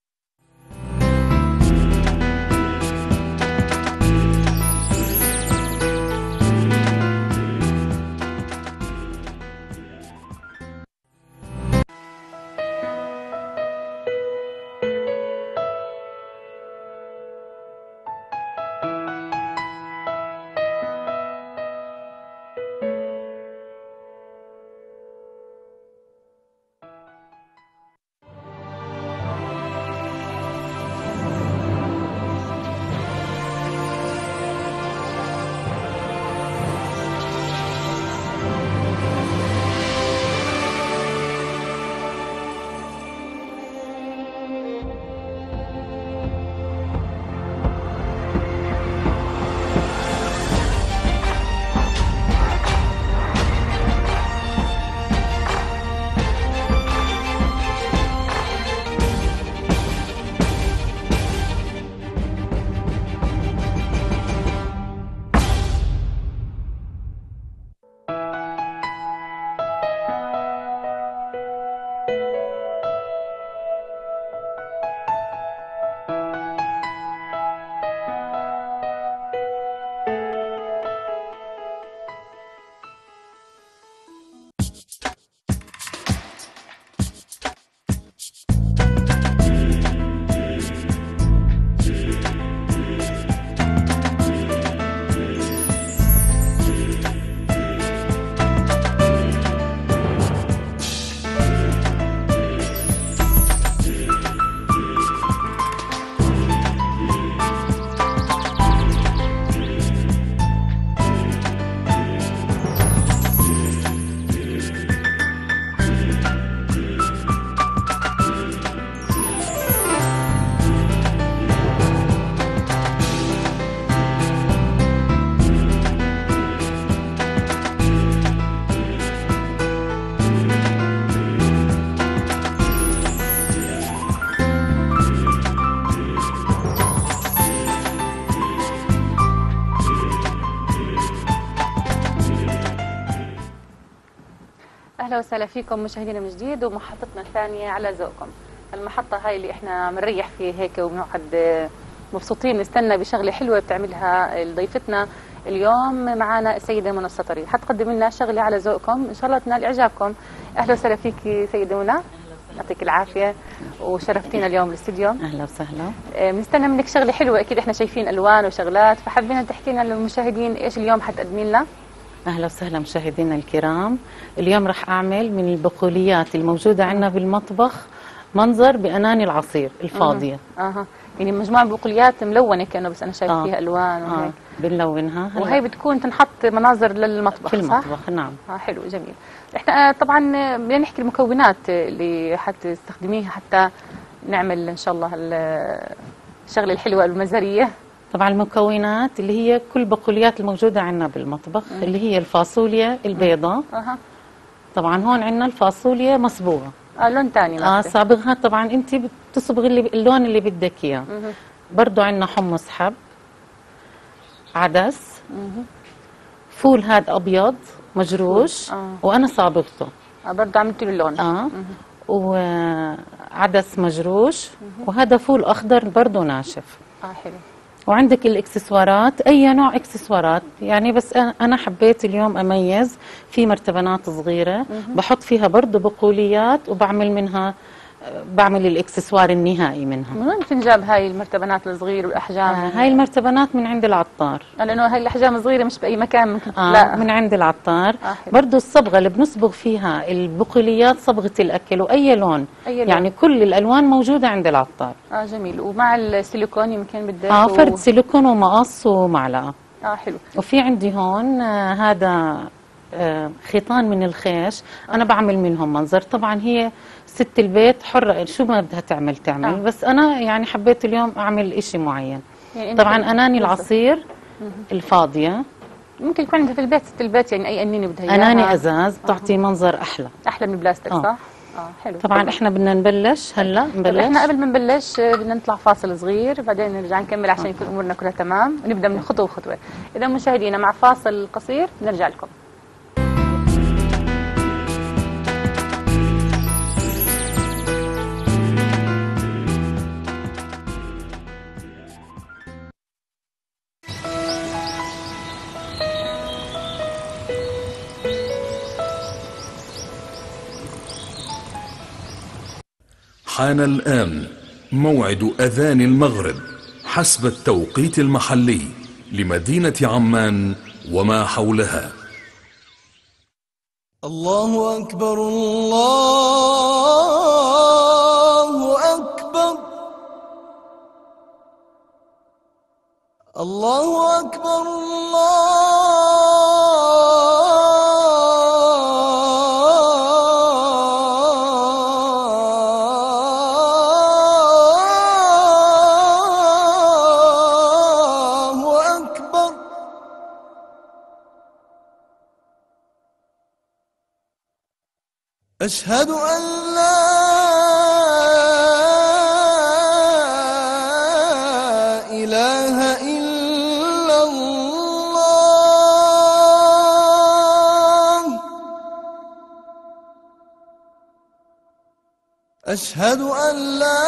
[SPEAKER 1] اهلا وسهلا فيكم مشاهدينا من جديد ومحطتنا الثانيه على ذوقكم. المحطه هاي اللي احنا بنريح فيه هيك وبنقعد مبسوطين نستنى بشغله حلوه بتعملها ضيفتنا اليوم. معنا السيده منى السطري حتقدم لنا شغله على ذوقكم ان شاء الله تنال اعجابكم. اهلا وسهلا فيكي سيده منى، يعطيك العافيه وشرفتينا اليوم بالاستديو.
[SPEAKER 12] اهلا وسهلا.
[SPEAKER 1] بنستنى منك شغله حلوه، اكيد احنا شايفين الوان وشغلات، فحبينا تحكي لنا للمشاهدين ايش اليوم حتقدمي لنا.
[SPEAKER 12] اهلا وسهلا مشاهدينا الكرام. اليوم راح اعمل من البقوليات الموجوده عندنا بالمطبخ منظر باناني العصير الفاضيه.
[SPEAKER 1] اها يعني مجموعه بقوليات ملونه كانه، بس انا شايفه
[SPEAKER 12] آه.
[SPEAKER 1] فيها الوان وهيك.
[SPEAKER 12] اه بنلونها هلا.
[SPEAKER 1] وهي بتكون تنحط مناظر للمطبخ
[SPEAKER 12] في المطبخ
[SPEAKER 1] صح؟
[SPEAKER 12] نعم.
[SPEAKER 1] اه حلو جميل. احنا طبعا بدنا نحكي المكونات اللي حتستخدميها حتى نعمل ان شاء الله الشغله الحلوه المزاريه.
[SPEAKER 12] طبعا المكونات اللي هي كل بقوليات الموجوده عندنا بالمطبخ مم. اللي هي الفاصوليا البيضاء.
[SPEAKER 1] اها
[SPEAKER 12] طبعا هون عندنا الفاصوليا مصبوغه.
[SPEAKER 1] اه لون ثاني.
[SPEAKER 12] اه صابغها طبعا انت بتصبغي اللي اللون اللي بدك اياه. برضه عندنا حمص حب، عدس، مم. فول هذا ابيض مجروش آه. وانا صابغته.
[SPEAKER 1] اه برضه عملتي له اللون.
[SPEAKER 12] اه مم. وعدس مجروش، مم. وهذا فول اخضر برضه ناشف.
[SPEAKER 1] اه حلو.
[SPEAKER 12] وعندك الاكسسوارات، اي نوع اكسسوارات يعني. بس انا حبيت اليوم اميز في مرتبانات صغيره بحط فيها برضه بقوليات وبعمل منها بعمل الاكسسوار النهائي منها.
[SPEAKER 1] من وين بتنجاب هاي المرتبانات الصغيره والاحجام؟
[SPEAKER 12] آه هاي المرتبانات من عند العطار،
[SPEAKER 1] لانه هاي الاحجام الصغيره مش باي مكان ممكن
[SPEAKER 12] آه
[SPEAKER 1] تلاقى.
[SPEAKER 12] من عند العطار.
[SPEAKER 1] آه
[SPEAKER 12] برضه الصبغه اللي بنصبغ فيها البقوليات صبغه الاكل واي لون،
[SPEAKER 1] أي لون.
[SPEAKER 12] يعني كل الالوان موجوده عند العطار.
[SPEAKER 1] اه جميل. ومع السيليكون يمكن بدك
[SPEAKER 12] اه
[SPEAKER 1] و...
[SPEAKER 12] فرد سيليكون ومقص ومعلقه.
[SPEAKER 1] اه حلو.
[SPEAKER 12] وفي عندي هون آه هذا آه خيطان من الخيش، آه. انا بعمل منهم منظر. طبعا هي ست البيت حرة شو ما بدها تعمل تعمل، آه. بس أنا يعني حبيت اليوم أعمل إشي معين. يعني طبعا أناني العصير مم. الفاضية
[SPEAKER 1] ممكن يكون عندها في البيت ست البيت، يعني أي أنينة بدها إياها.
[SPEAKER 12] أناني أزاز بتعطي آه. منظر أحلى
[SPEAKER 1] أحلى من البلاستيك. آه. صح؟ اه حلو.
[SPEAKER 12] طبعا احنا بدنا نبلش هلا نبلش.
[SPEAKER 1] احنا قبل ما نبلش بدنا نطلع فاصل صغير، بعدين نرجع نكمل عشان يكون امورنا كلها تمام، ونبدا من خطوه خطوه. اذا مشاهدينا مع فاصل قصير نرجع لكم.
[SPEAKER 13] حان الآن موعد أذان المغرب حسب التوقيت المحلي لمدينة عمان وما حولها.
[SPEAKER 14] الله أكبر الله أكبر الله أكبر الله أشهد أن لا إله إلا الله أشهد أن لا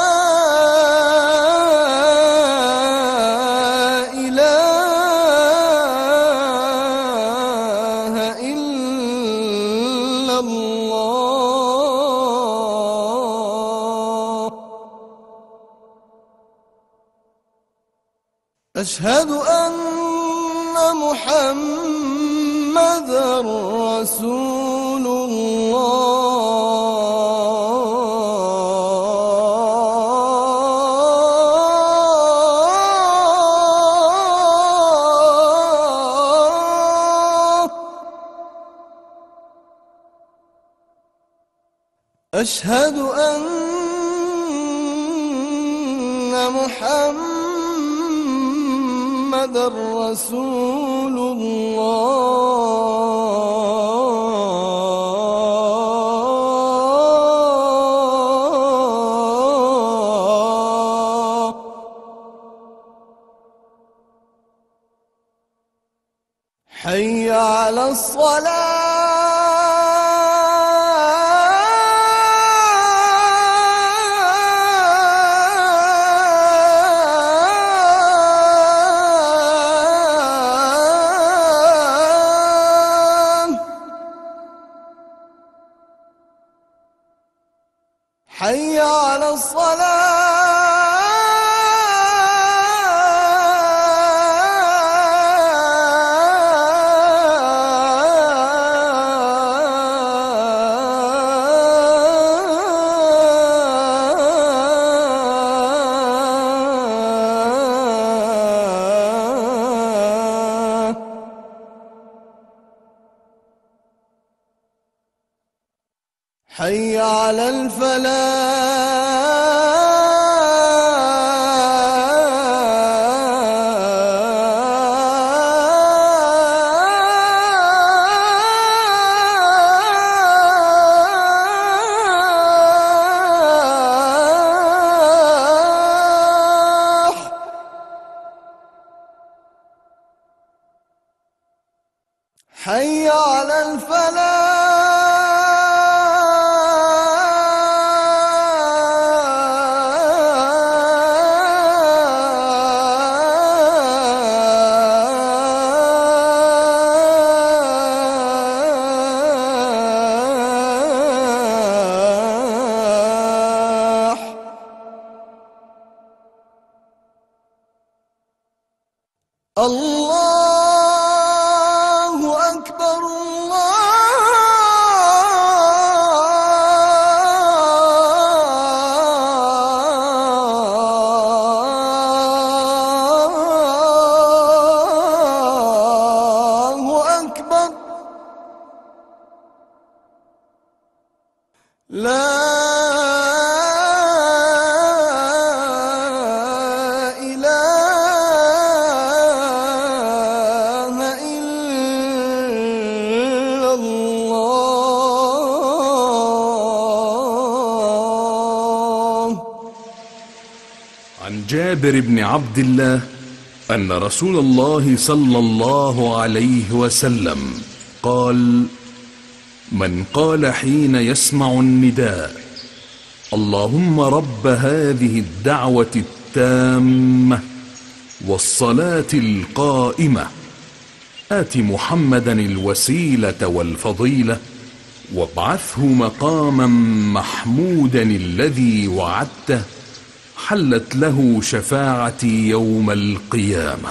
[SPEAKER 14] أشهد أن محمدًا رسول الله أشهد أن محمدًا محمد رسول الله حي على الصلاة حي على الصلاة حي على الفلاح حي على الفلاح الله أكبر الله أكبر لا
[SPEAKER 13] جابر بن عبد الله أن رسول الله صلى الله عليه وسلم قال: من قال حين يسمع النداء اللهم رب هذه الدعوة التامة والصلاة القائمة آت محمدا الوسيلة والفضيلة وابعثه مقاما محمودا الذي وعدته حلت له شفاعتي يوم القيامة.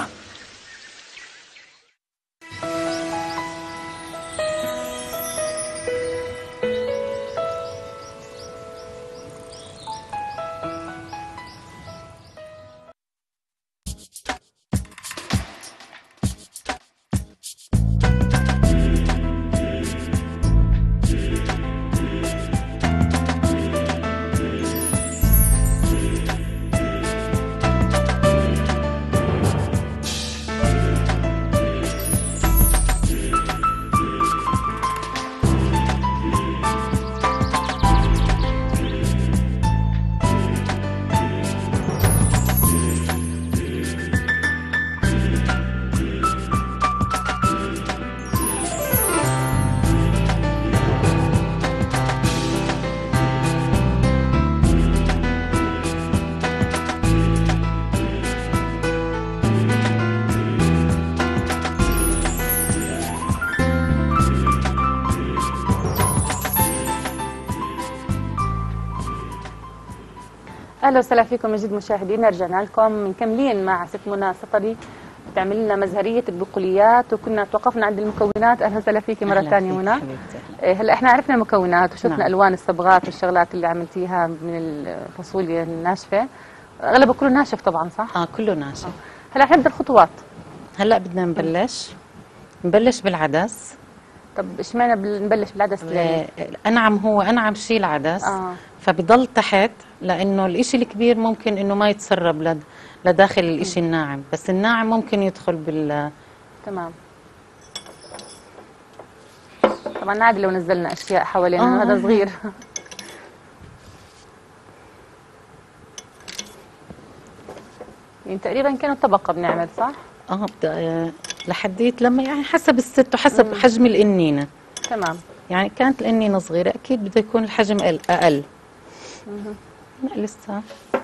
[SPEAKER 1] اهلا وسهلا فيكم من جديد مشاهدينا، رجعنا لكم مكملين مع ست منى سطري بتعمل لنا مزهريه البقوليات، وكنا توقفنا عند المكونات. اهلا وسهلا فيكي مره ثانيه منى. هلا احنا عرفنا المكونات وشفنا نعم. الوان الصبغات والشغلات اللي عملتيها من الفاصوليا الناشفه، اغلبها كله ناشف طبعا صح؟
[SPEAKER 12] اه كله ناشف.
[SPEAKER 1] هلا نبدا الخطوات.
[SPEAKER 12] هلا بدنا نبلش نبلش بالعدس.
[SPEAKER 1] طب اشمعنى نبلش بالعدس ليه؟
[SPEAKER 12] انعم هو انعم شيء العدس
[SPEAKER 1] آه.
[SPEAKER 12] فبضل تحت، لانه الاشي الكبير ممكن انه ما يتسرب لد لداخل الاشي الناعم، بس الناعم ممكن يدخل بال
[SPEAKER 1] تمام. طبعا عادي لو نزلنا اشياء حوالينا، هذا صغير. يعني تقريبا كانوا طبقه بنعمل صح؟
[SPEAKER 12] اه بدأ لحديت لما يعني حسب الست وحسب مم. حجم القنينه.
[SPEAKER 1] تمام.
[SPEAKER 12] يعني كانت القنينه صغيره اكيد بده يكون الحجم اقل.
[SPEAKER 1] مم.
[SPEAKER 12] لا لسه.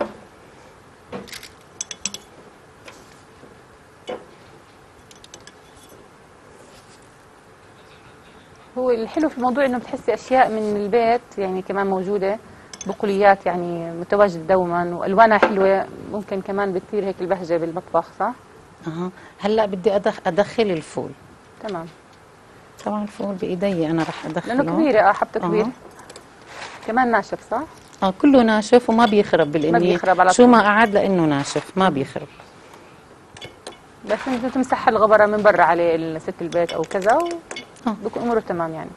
[SPEAKER 1] هو الحلو في الموضوع انه بتحسي اشياء من البيت يعني كمان موجوده، بقوليات يعني متواجد دوما والوانها حلوه، ممكن كمان بتثير هيك البهجه بالمطبخ صح؟
[SPEAKER 12] اها. هلا بدي أدخ ادخل الفول.
[SPEAKER 1] تمام.
[SPEAKER 12] طبعا الفول بايدي انا رح ادخله
[SPEAKER 1] لانه كبيره اه حبته كبير. كمان ناشف صح؟
[SPEAKER 12] اه كله ناشف وما بيخرب بالقنية، ما
[SPEAKER 1] بيخرب على
[SPEAKER 12] شو ما قعد لانه ناشف ما بيخرب.
[SPEAKER 1] بس انت تمسح الغبره من برا عليه ست البيت او كذا و... اه بكون اموره تمام يعني.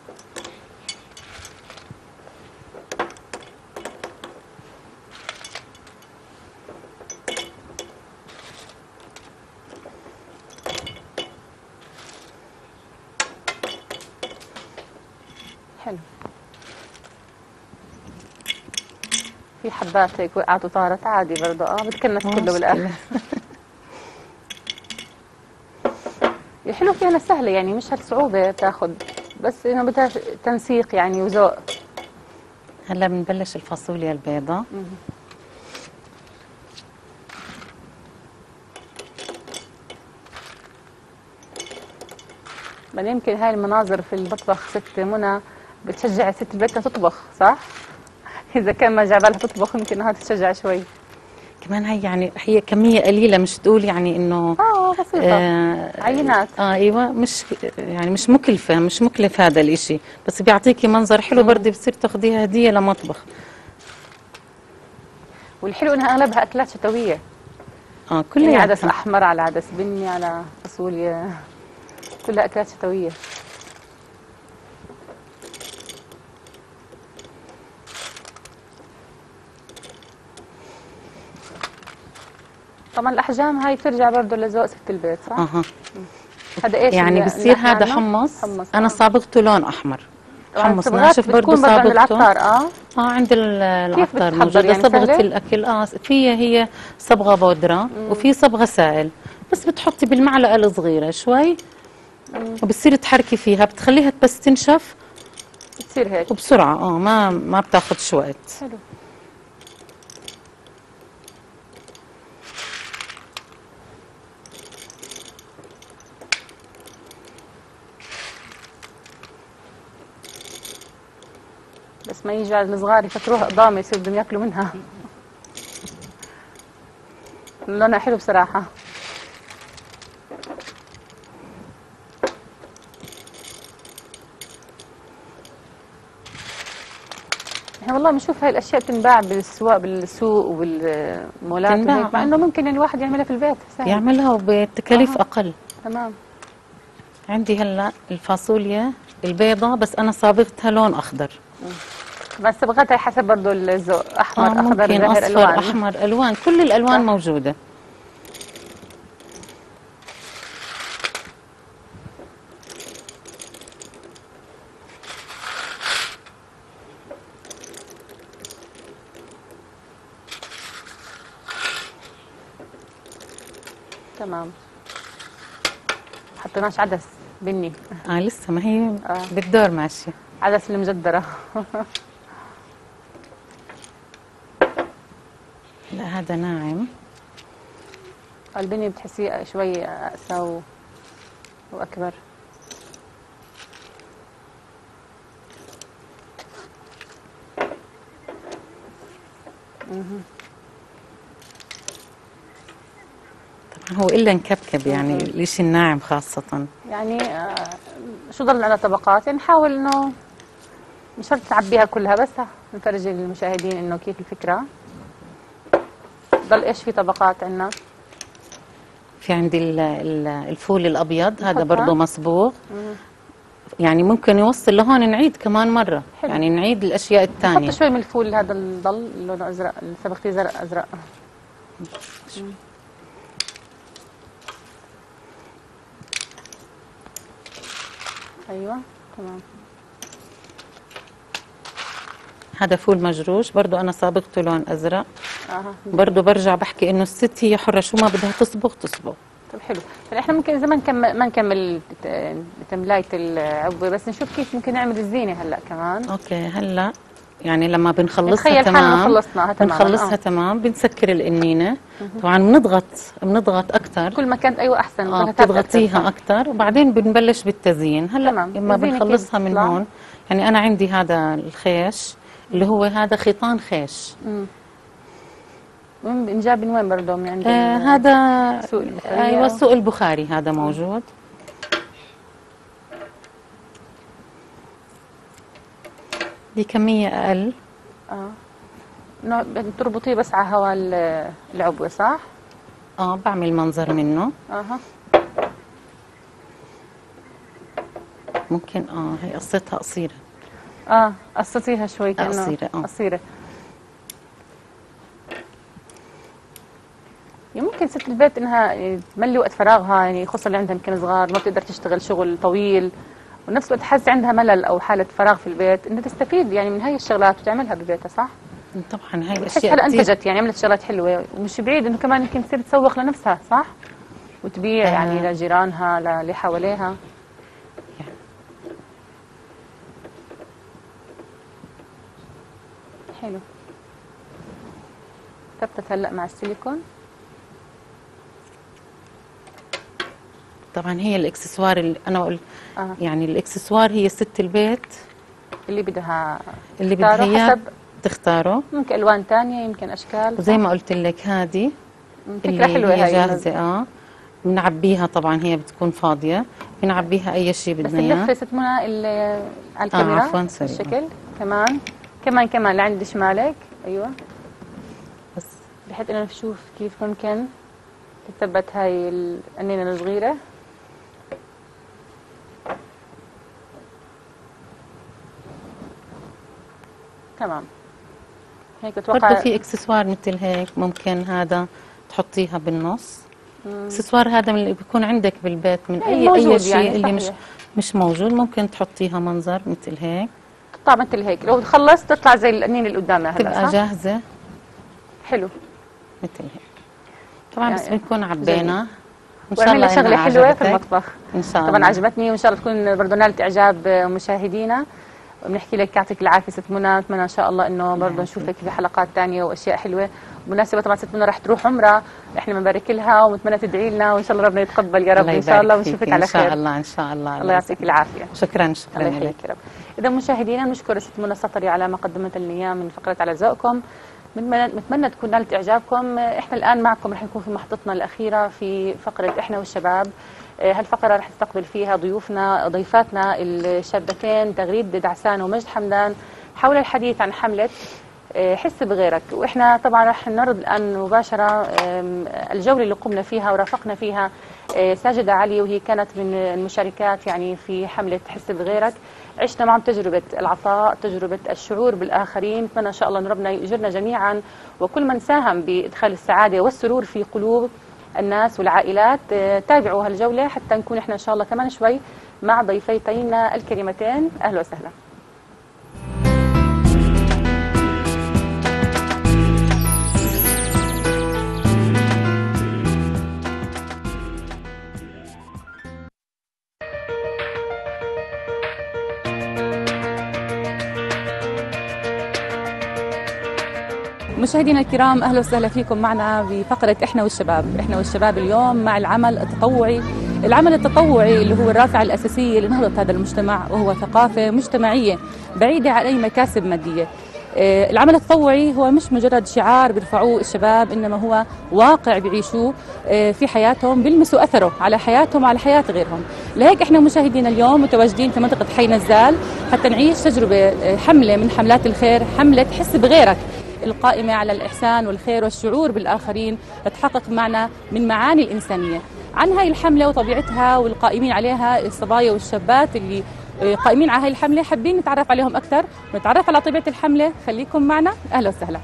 [SPEAKER 1] حلو. في حبات هيك وقعت وطارت عادي برضه اه بتكنس كله بالاخر. الحلو فيها انها سهله يعني مش هالصعوبه بتاخذ، بس انه بدها تنسيق يعني وذوق.
[SPEAKER 12] هلا بنبلش الفاصوليا البيضاء.
[SPEAKER 1] بعدين يمكن هاي المناظر في المطبخ ست منى بتشجع ست البيت تطبخ صح؟ إذا كان ما جاب لها تطبخ يمكن هذا تشجع شوي.
[SPEAKER 12] كمان هي يعني هي كميه قليله، مش تقول يعني انه
[SPEAKER 1] اه بسيطه
[SPEAKER 12] آه
[SPEAKER 1] عينات.
[SPEAKER 12] اه ايوه، مش يعني مش مكلفه، مش مكلف هذا الاشي، بس بيعطيكي منظر حلو. برضه بتصير تاخديها هديه لمطبخ.
[SPEAKER 1] والحلو انها اغلبها اكلات شتويه.
[SPEAKER 12] اه
[SPEAKER 1] يعني
[SPEAKER 12] كلها
[SPEAKER 1] عدس احمر على عدس بني على فاصوليا، كلها اكلات شتويه. طبعا الاحجام هاي بترجع برضه لذوق ست البيت صح؟
[SPEAKER 12] اها.
[SPEAKER 1] هذا ايش
[SPEAKER 12] يعني
[SPEAKER 1] اللي
[SPEAKER 12] بصير
[SPEAKER 1] نحكي
[SPEAKER 12] هذا
[SPEAKER 1] عنه؟
[SPEAKER 12] حمص,
[SPEAKER 1] حمص
[SPEAKER 12] انا
[SPEAKER 1] آه.
[SPEAKER 12] صابغته لون احمر. حمص
[SPEAKER 1] الصبغات
[SPEAKER 12] ناشف برضه
[SPEAKER 1] بتكون برضه عند
[SPEAKER 12] صابغته
[SPEAKER 1] العطار اه
[SPEAKER 12] اه عند ال- العطار موجوده
[SPEAKER 1] يعني
[SPEAKER 12] صبغه
[SPEAKER 1] سهلة؟
[SPEAKER 12] الاكل. اه في هي صبغه بودره وفي صبغه سائل، بس بتحطي بالمعلقه الصغيره شوي وبتصيري تحركي فيها، بتخليها بس تنشف
[SPEAKER 1] بتصير هيك
[SPEAKER 12] وبسرعه. اه ما ما بتاخذش وقت.
[SPEAKER 1] حلو. بس ما يجي على الصغار يفكروها قضامه يصير بدهم ياكلوا منها. لونها حلو بصراحه. احنا والله بنشوف هاي الاشياء بتنباع بالسواق بالسوق وبالمولات وهيك، مع انه ممكن يعني الواحد يعملها في البيت سهل.
[SPEAKER 12] يعملها وبتكاليف
[SPEAKER 1] آه.
[SPEAKER 12] اقل.
[SPEAKER 1] تمام.
[SPEAKER 12] عندي هلا الفاصوليا البيضة، بس انا صابغتها لون اخضر.
[SPEAKER 1] بس صبغتها حسب برضه الذوق، احمر
[SPEAKER 12] آه
[SPEAKER 1] اخضر
[SPEAKER 12] ممكن
[SPEAKER 1] زاهر
[SPEAKER 12] اصفر
[SPEAKER 1] الوان.
[SPEAKER 12] احمر الوان، كل الالوان
[SPEAKER 1] صح.
[SPEAKER 12] موجودة.
[SPEAKER 1] تمام. حطيناش عدس بني.
[SPEAKER 12] اه لسه ما هي
[SPEAKER 1] آه.
[SPEAKER 12] بالدور ماشية.
[SPEAKER 1] عدس المجدرة.
[SPEAKER 12] لا هذا ناعم.
[SPEAKER 1] البني بتحسيه شوي أقسى و... وأكبر. مهم.
[SPEAKER 12] طبعا هو إلا نكبكب يعني الإشي الناعم خاصة.
[SPEAKER 1] يعني آه، شو ضل على طبقات، يعني نحاول إنه مش شرط تعبيها كلها، بس نفرجي للمشاهدين إنه كيف الفكرة. ضل إيش في طبقات عنا؟
[SPEAKER 12] في عندي ال- ال- الفول الأبيض هذا برضه مصبوغ.
[SPEAKER 1] مم.
[SPEAKER 12] يعني ممكن يوصل لهون نعيد كمان مرة.
[SPEAKER 1] حلو.
[SPEAKER 12] يعني نعيد الأشياء الثانية.
[SPEAKER 1] حط شوي من الفول هذا اللي ضل لونه أزرق اللي صبغتيه زرق أزرق. مم. ايوه تمام.
[SPEAKER 12] هذا فول مجروش برضه انا صابغته لون ازرق.
[SPEAKER 1] اها
[SPEAKER 12] برضه برجع بحكي انه الست هي حره، شو ما بدها تصبغ تصبغ.
[SPEAKER 1] طيب حلو. هلا احنا ممكن اذا ما نكمل ما نكمل تملايه العبوه، بس نشوف كيف ممكن نعمل الزينه هلا كمان.
[SPEAKER 12] اوكي هلا يعني لما بنخلصها
[SPEAKER 1] نتخيل
[SPEAKER 12] تمام
[SPEAKER 1] حالنا خلصناها تمام
[SPEAKER 12] بنخلصها
[SPEAKER 1] آه.
[SPEAKER 12] تمام بنسكر القنينه. طبعا بنضغط بنضغط اكثر،
[SPEAKER 1] كل ما كانت ايوه احسن
[SPEAKER 12] اه بتضغطيها اكثر وبعدين بنبلش بالتزيين. هلا
[SPEAKER 1] تمام.
[SPEAKER 12] لما بنخلصها من هون يعني انا عندي هذا الخيش اللي هو هذا خيطان خيش.
[SPEAKER 1] امم بنجاب من وين برضه؟ من عند
[SPEAKER 12] آه هذا
[SPEAKER 1] سوق البخاري.
[SPEAKER 12] ايوه السوق البخاري هذا موجود. بكميه اقل.
[SPEAKER 1] اه نوع بتربطيه بس على هواء العبوه صح؟
[SPEAKER 12] اه بعمل منظر منه.
[SPEAKER 1] اها
[SPEAKER 12] ممكن اه هي قصتها قصيره.
[SPEAKER 1] اه قصتيها شوي كأنه
[SPEAKER 12] قصيره اه
[SPEAKER 1] قصيره. ممكن ست البيت انها يعني تملي وقت فراغها، يعني خصوصا اللي عندها يمكن صغار ما بتقدر تشتغل شغل طويل، ونفس الوقت تحس عندها ملل او حاله فراغ في البيت، انها تستفيد يعني من هاي الشغلات وتعملها ببيتها صح؟
[SPEAKER 12] طبعا هاي
[SPEAKER 1] بحس
[SPEAKER 12] الاشياء
[SPEAKER 1] هلا
[SPEAKER 12] كتير.
[SPEAKER 1] انتجت يعني عملت شغلات حلوه، ومش بعيد انه كمان يمكن تصير تسوق لنفسها صح؟ وتبيع
[SPEAKER 12] آه.
[SPEAKER 1] يعني لجيرانها للي حواليها. حلو. ثبتت هلا مع السيليكون.
[SPEAKER 12] طبعا هي الاكسسوار اللي انا بقول
[SPEAKER 1] آه.
[SPEAKER 12] يعني الاكسسوار هي ست البيت
[SPEAKER 1] اللي بدها
[SPEAKER 12] اللي بدها
[SPEAKER 1] تختاره
[SPEAKER 12] اياه
[SPEAKER 1] حسب
[SPEAKER 12] تختاروا
[SPEAKER 1] ممكن الوان ثانيه، يمكن اشكال.
[SPEAKER 12] وزي ما قلت لك هذه
[SPEAKER 1] فكره حلوه
[SPEAKER 12] هي
[SPEAKER 1] هاي
[SPEAKER 12] جاهزه. اه بنعبيها طبعا، هي بتكون فاضيه، بنعبيها اي شيء بدنا اياه.
[SPEAKER 1] بس نلف ست منى على الكاميرا.
[SPEAKER 12] اه عفوا سوري.
[SPEAKER 1] الشكل كمان كمان كمان لعند شمالك. ايوه
[SPEAKER 12] بس
[SPEAKER 1] بحيث انه نشوف كيف ممكن تثبت هاي القنينه الصغيره. تمام هيك بتوقع.
[SPEAKER 12] برضه في اكسسوار مثل هيك ممكن هذا تحطيها بالنص. اكسسوار هذا من اللي بيكون عندك بالبيت من اي اي شيء يعني اللي مش مش موجود، ممكن تحطيها منظر مثل هيك.
[SPEAKER 1] تطلع مثل هيك، لو خلصت تطلع زي القنينه اللي قدامنا هلا،
[SPEAKER 12] تبقى جاهزه.
[SPEAKER 1] حلو
[SPEAKER 12] مثل هيك. طبعا يعني بس بنكون عبينا
[SPEAKER 1] ان شاء الله شغله حلوه في المطبخ
[SPEAKER 12] ان شاء الله.
[SPEAKER 1] طبعا عجبتني وان شاء الله تكون برضه نالت اعجاب مشاهدينا. بنحكي لك يعطيك العافيه ست منى، اتمنى ان شاء الله انه برضه نشوفك في حلقات ثانيه واشياء حلوه. بالمناسبه طبعا ست منى رح تروح عمره، احنا بنبارك لها ونتمنى تدعي لنا وان شاء الله ربنا يتقبل يا رب ان شاء الله ونشوفك على خير
[SPEAKER 12] ان شاء الله. ان شاء الله
[SPEAKER 1] الله يعطيك العافيه.
[SPEAKER 12] شكرا شكرا
[SPEAKER 1] الله يحييك يا رب. اذا مشاهدينا بنشكر ست منى السطري على ما قدمت لنا اياه من فقره على ذوقكم. بنتمنى تكون نالت اعجابكم. احنا الان معكم رح نكون في محطتنا الاخيره في فقره احنا والشباب. هالفقره رح نستقبل فيها ضيوفنا ضيفاتنا الشابتين تغريد دعسان ومجد حمدان حول الحديث عن حمله حس بغيرك. واحنا طبعا رح نعرض الان مباشره الجوله اللي قمنا فيها ورافقنا فيها ساجده علي، وهي كانت من المشاركات يعني في حمله حس بغيرك. عشنا معهم تجربه العطاء، تجربه الشعور بالاخرين. نتمنى ان شاء الله ان ربنا يجرنا جميعا وكل من ساهم بادخال السعاده والسرور في قلوب الناس والعائلات. تابعوا هالجوله حتى نكون احنا ان شاء الله كمان شوي مع ضيفتينا الكريمتين. اهلا وسهلا. مشاهدينا الكرام، اهلا وسهلا فيكم معنا بفقره احنا والشباب. احنا والشباب اليوم مع العمل التطوعي. العمل التطوعي اللي هو الرافعه الاساسيه لنهضه هذا المجتمع، وهو ثقافه مجتمعيه بعيده عن اي مكاسب ماديه. العمل التطوعي هو مش مجرد شعار بيرفعوه الشباب، انما هو واقع بيعيشوه في حياتهم، بيلمسوا اثره على حياتهم وعلى حياه غيرهم. لهيك احنا مشاهدينا اليوم متواجدين في منطقه حي نزال حتى نعيش تجربه حمله من حملات الخير، حمله حس بغيرك القائمة على الإحسان والخير والشعور بالآخرين، تحقق معنا من معاني الإنسانية. عن هاي الحملة وطبيعتها والقائمين عليها الصبايا والشابات اللي قائمين على هاي الحملة حابين نتعرف عليهم أكثر ونتعرف على طبيعة الحملة. خليكم معنا. أهلا وسهلا.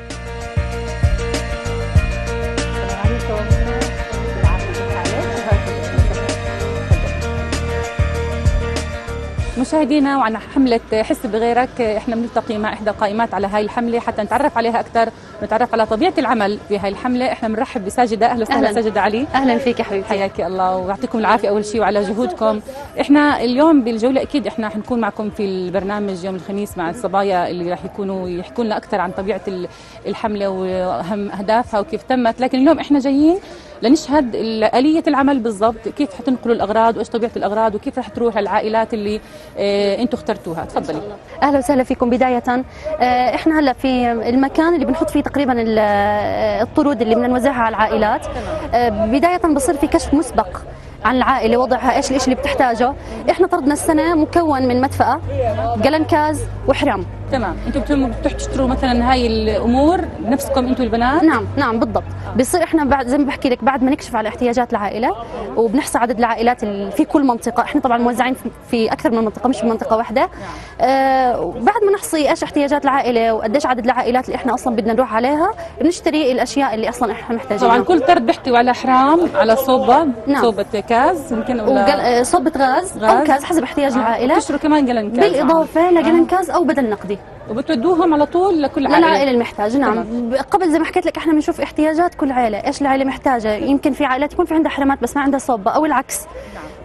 [SPEAKER 1] مشاهدينا، وعن حملة حس بغيرك احنا بنلتقي مع احدى القائمات على هاي الحملة حتى نتعرف عليها اكثر ونتعرف على طبيعة العمل في هاي الحملة. احنا بنرحب بساجدة. اهلا وسهلا ساجدة علي.
[SPEAKER 15] اهلا فيك يا حبيبتي.
[SPEAKER 1] حياك الله ويعطيكم العافية اول شيء وعلى جهودكم. احنا اليوم بالجولة اكيد احنا حنكون معكم في البرنامج يوم الخميس مع الصبايا اللي راح يكونوا يحكوا لنا اكثر عن طبيعة الحملة واهم اهدافها وكيف تمت، لكن اليوم احنا جايين لنشهد آلية العمل بالضبط، كيف حتنقلوا الأغراض وإيش طبيعة الأغراض وكيف رح تروح للعائلات اللي اه أنتم اخترتوها. تفضلي.
[SPEAKER 15] أهلا وسهلا فيكم. بداية اه إحنا هلا في المكان اللي بنحط فيه تقريبا الطرود اللي بدنا نوزعها على العائلات. اه بداية بصير في كشف مسبق عن العائله، وضعها ايش الشيء اللي بتحتاجه. احنا طردنا السنه مكون من مدفأة، قلنكاز وحرام.
[SPEAKER 1] تمام. انتم بتروحوا تشتروا مثلا هاي الامور بنفسكم انتم البنات؟
[SPEAKER 15] نعم نعم بالضبط. بيصير احنا بعد زي ما بحكي لك بعد ما نكشف على احتياجات العائله وبنحصى عدد العائلات اللي في كل منطقه. احنا طبعا موزعين في اكثر من منطقه مش في منطقه واحده. آه بعد ما نحصي ايش احتياجات العائله وقديش عدد العائلات اللي احنا اصلا بدنا نروح عليها، بنشتري الاشياء اللي اصلا احنا محتاجينها.
[SPEAKER 1] طبعا كل طرد بيحتوي على حرام، على صوبه، نعم. صوبه كاز يمكن
[SPEAKER 15] ولا صوبه غاز, غاز او كاز حسب احتياج آه. العائله.
[SPEAKER 1] بتشتروا كمان قلنكاز
[SPEAKER 15] بالاضافه لقلنكاز او بدل نقدي،
[SPEAKER 1] وبتودوهم على طول لكل عائله
[SPEAKER 15] للعائله المحتاجه. نعم طبعا. قبل زي ما حكيت لك احنا بنشوف احتياجات كل عائله، ايش العائله محتاجه. يمكن في عائلات يكون في عندها حرامات بس ما عندها صوبه او العكس.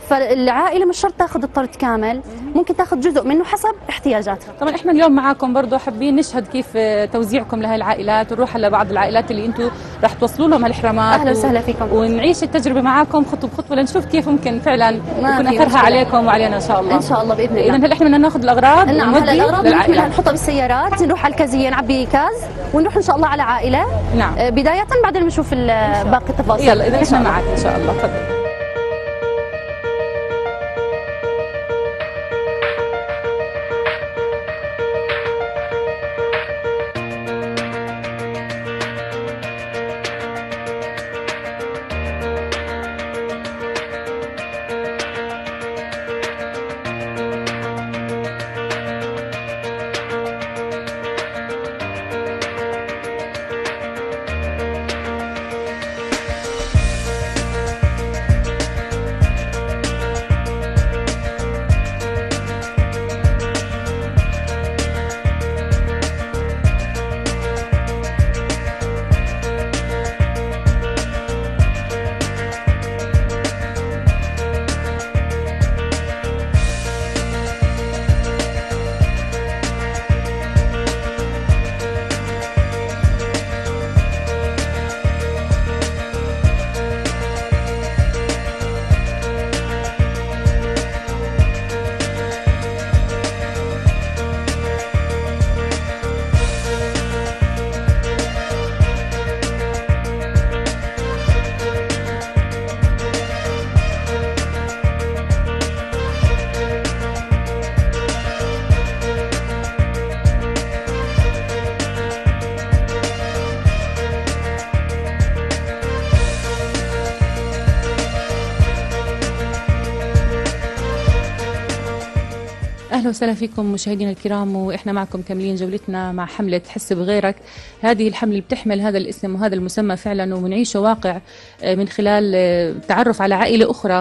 [SPEAKER 15] فالعائله مش شرط تاخذ الطرد كامل، ممكن تاخذ جزء منه حسب احتياجاتها.
[SPEAKER 1] طبعا احنا اليوم معاكم برضه حابين نشهد كيف توزيعكم لهي العائلات، ونروح على بعض العائلات اللي انتم رح توصلوا لهم هالحرامات.
[SPEAKER 15] اهلا وسهلا فيكم،
[SPEAKER 1] ونعيش التجربه معاكم خطوه بخطوه لنشوف كيف ممكن فعلا يكون اثرها
[SPEAKER 15] مشكلة.
[SPEAKER 1] عليكم وعلينا ان شاء الله.
[SPEAKER 15] ان شاء الله باذن الله.
[SPEAKER 1] اذا هلا احنا بدنا ناخذ الاغراض.
[SPEAKER 15] نعم، هلا الاغراض
[SPEAKER 1] للعائلات
[SPEAKER 15] نحطها بالسيارات، نروح على الكازيه نعبي كاز ونروح ان شاء الله على عائله.
[SPEAKER 1] نعم.
[SPEAKER 15] بدايه بعدين بنشوف باقي التفاصيل.
[SPEAKER 1] يلا اذا احنا معك ان شاء الله. تفضل. اهلا وسهلا فيكم مشاهدينا الكرام، واحنا معكم كاملين جولتنا مع حمله حس بغيرك. هذه الحمله اللي بتحمل هذا الاسم وهذا المسمى فعلا، وبنعيشه واقع من خلال التعرف على عائله اخرى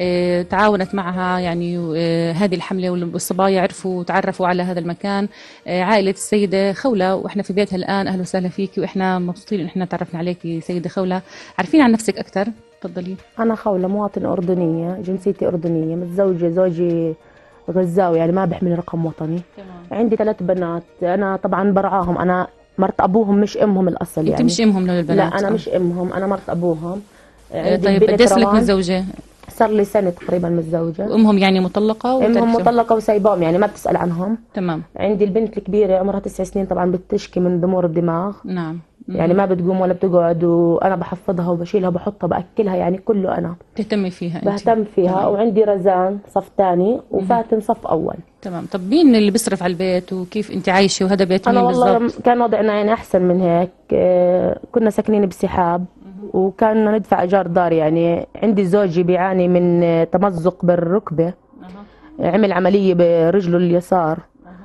[SPEAKER 1] تعاونت معها يعني هذه الحمله، والصبايا عرفوا وتعرفوا على هذا المكان، عائله السيده خوله، واحنا في بيتها الان. اهلا وسهلا فيكي، واحنا مبسوطين ان احنا تعرفنا عليكي سيده خوله. عارفين عن نفسك اكثر؟ تفضلي.
[SPEAKER 16] انا خوله، مواطنه اردنيه، جنسيتي اردنيه، متزوجه زوجي غزاوي يعني ما بحمل رقم وطني. تمام. عندي ثلاث بنات، انا طبعا برعاهم، انا مرت ابوهم مش امهم الاصل يعني.
[SPEAKER 1] انت مش امهم للبنات؟
[SPEAKER 16] لا انا مش امهم، انا مرت ابوهم.
[SPEAKER 1] طيب قديش لك متزوجه؟
[SPEAKER 16] صار لي سنه تقريبا متزوجه.
[SPEAKER 1] وامهم يعني مطلقه؟
[SPEAKER 16] امهم مطلقه وسايباهم يعني ما بتسال عنهم.
[SPEAKER 1] تمام.
[SPEAKER 16] عندي البنت الكبيره عمرها تسع سنين، طبعا بتشكي من ضمور الدماغ.
[SPEAKER 1] نعم.
[SPEAKER 16] يعني ما بتقوم ولا بتقعد، وانا بحفظها وبشيلها وبحطها باكلها، يعني كله انا
[SPEAKER 1] بتهتمي فيها انت؟
[SPEAKER 16] بهتم فيها. تمام. وعندي رزان صف ثاني وفاتن صف اول.
[SPEAKER 1] تمام. طب مين اللي بيصرف على البيت وكيف انت عايشه وهذا بيت مين بالضبط؟
[SPEAKER 16] انا والله كان وضعنا يعني احسن من هيك، كنا ساكنين بسحاب وكان ندفع ايجار دار. يعني عندي زوجي بيعاني من تمزق بالركبه، عمل عمليه برجله اليسار،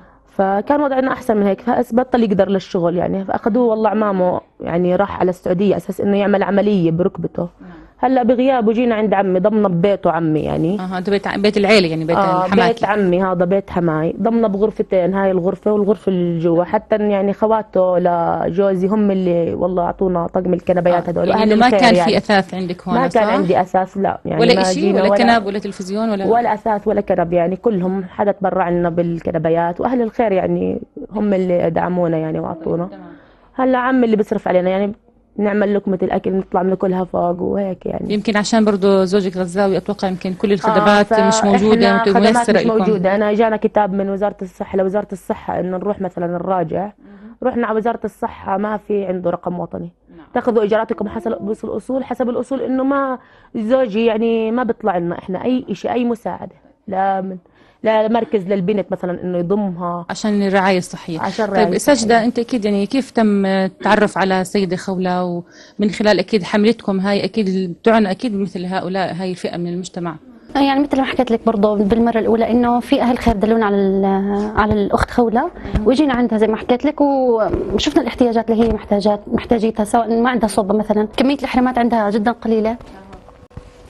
[SPEAKER 16] فكان وضعنا احسن من هيك، بطل يقدر للشغل يعني، فاخذوه والله عمامه يعني راح على السعوديه اساس انه يعمل عمليه بركبته. هلا بغيابه جينا عند عمي، ضمنا ببيته عمي يعني.
[SPEAKER 1] اه هذا بيت بيت العيله يعني، بيت
[SPEAKER 16] آه
[SPEAKER 1] الحماكي.
[SPEAKER 16] بيت عمي، هذا بيت حماي، ضمنا بغرفتين، هاي الغرفه والغرفه اللي جوا. حتى يعني خواته لجوزي هم اللي والله اعطونا طقم الكنبيات هدول.
[SPEAKER 1] آه يعني ما كان يعني في اثاث عندك هون؟
[SPEAKER 16] ما كان
[SPEAKER 1] صح؟
[SPEAKER 16] عندي اساس لا يعني،
[SPEAKER 1] ولا شيء، ولا, ولا كنب ولا تلفزيون ولا
[SPEAKER 16] ولا اثاث ولا كنب يعني، كلهم حدا تبرع لنا بالكنبيات، واهل الخير يعني هم اللي دعمونا يعني واعطونا. هلا عمي اللي بيصرف علينا يعني، نعمل لقمة الأكل نطلع بناكلها فوق وهيك يعني.
[SPEAKER 1] يمكن عشان برضه زوجك غزاوي أتوقع يمكن كل الخدمات آه مش موجودة،
[SPEAKER 16] ميسرة مش موجودة. أنا جانا كتاب من وزارة الصحة لوزارة الصحة إنه نروح مثلا نراجع، رحنا على وزارة الصحة ما في عنده رقم وطني. نعم. تاخذوا إجراءاتكم حسب الأصول، حسب الأصول إنه ما زوجي يعني ما بيطلع لنا إحنا أي شيء، أي مساعدة لا من لا مركز للبنت مثلا انه يضمها
[SPEAKER 1] عشان الرعايه الصحيه.
[SPEAKER 16] عشان
[SPEAKER 1] طيب سجدة، انت اكيد يعني كيف تم التعرف على السيده خوله، ومن خلال اكيد حملتكم هاي اكيد بتعنى اكيد مثل هؤلاء هاي الفئه من المجتمع؟
[SPEAKER 15] يعني مثل ما حكيت لك برضه بالمره الاولى انه في اهل خير دلونا على على الاخت خوله، واجينا عندها زي ما حكيت لك، وشفنا الاحتياجات اللي هي محتاجات محتاجيتها، سواء ما عندها صوبه مثلا، كميه الحريمات عندها جدا قليله،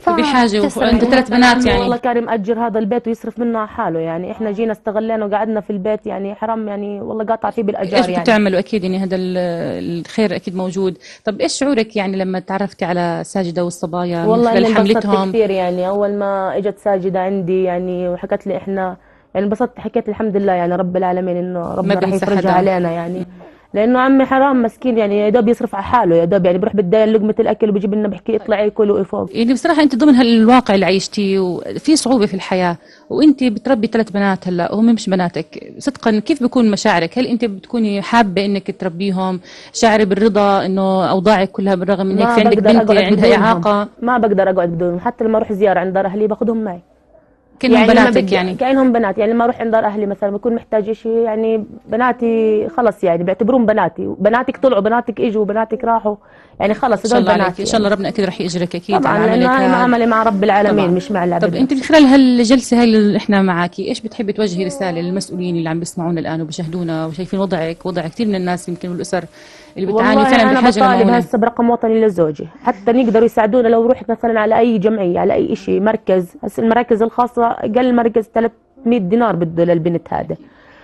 [SPEAKER 1] فبحاجه وعنده ثلاث بنات يعني
[SPEAKER 16] والله كان مأجر هذا البيت ويصرف منه على حاله يعني احنا جينا استغلينا وقعدنا في البيت يعني حرام يعني والله قاطع فيه بالاجار
[SPEAKER 1] ايش
[SPEAKER 16] يعني
[SPEAKER 1] بتعملوا اكيد يعني هذا الخير اكيد موجود. طب ايش شعورك يعني لما تعرفتي على ساجده والصبايا من خلال حملتهم؟
[SPEAKER 16] كثير يعني اول ما اجت ساجده عندي يعني وحكت لي احنا يعني انبسطت حكيت الحمد لله يعني رب العالمين انه ربنا راح يفرجها علينا يعني لانه عمي حرام مسكين يعني يا دوب يصرف على حاله يا دوب يعني بروح بتداين لقمه الاكل وبيجيب لنا بحكي اطلعي كلوا فوق.
[SPEAKER 1] يعني بصراحه انت ضمن هالواقع اللي عيشتيه وفي صعوبه في الحياه وانت بتربي ثلاث بنات هلا وهم مش بناتك، صدقا كيف بيكون مشاعرك؟ هل انت بتكوني حابه انك تربيهم شاعره بالرضا انه اوضاعك كلها بالرغم من هيك في عندك بنت عندها اعاقه؟
[SPEAKER 16] ما بقدر اقعد بدونهم حتى لما اروح زياره عند دار اهلي باخذهم معي
[SPEAKER 1] كأنهم يعني بناتك يعني
[SPEAKER 16] كأنهم بنات يعني لما اروح عند دار اهلي مثلا بكون محتاجه شيء يعني بناتي خلص يعني بيعتبرون بناتي بناتك طلعوا بناتك اجوا بناتك راحوا يعني خلص هذول بناتي
[SPEAKER 1] ان شاء الله ربنا اكيد رح يجرك اكيد
[SPEAKER 16] طبعا لانه انا عملي مع رب العالمين طبعاً. مش مع العباد.
[SPEAKER 1] طب انت من خلال هالجلسه هاي اللي احنا معاكي ايش بتحبي توجهي رساله للمسؤولين اللي عم بيسمعونا الان وبيشاهدونا وشايفين وضعك وضع كثير من الناس يمكن والاسر اللي بتعاني فعلا بحاجه
[SPEAKER 16] للمعونه؟ انا بطالب هسه برقم وطني لزوجي حتى يقدروا يساعدونا لو رحت مثلا على اي جمعيه على اي شيء مركز هسه المراكز الخاصه اقل مركز ثلاثمئة دينار بده للبنت هذا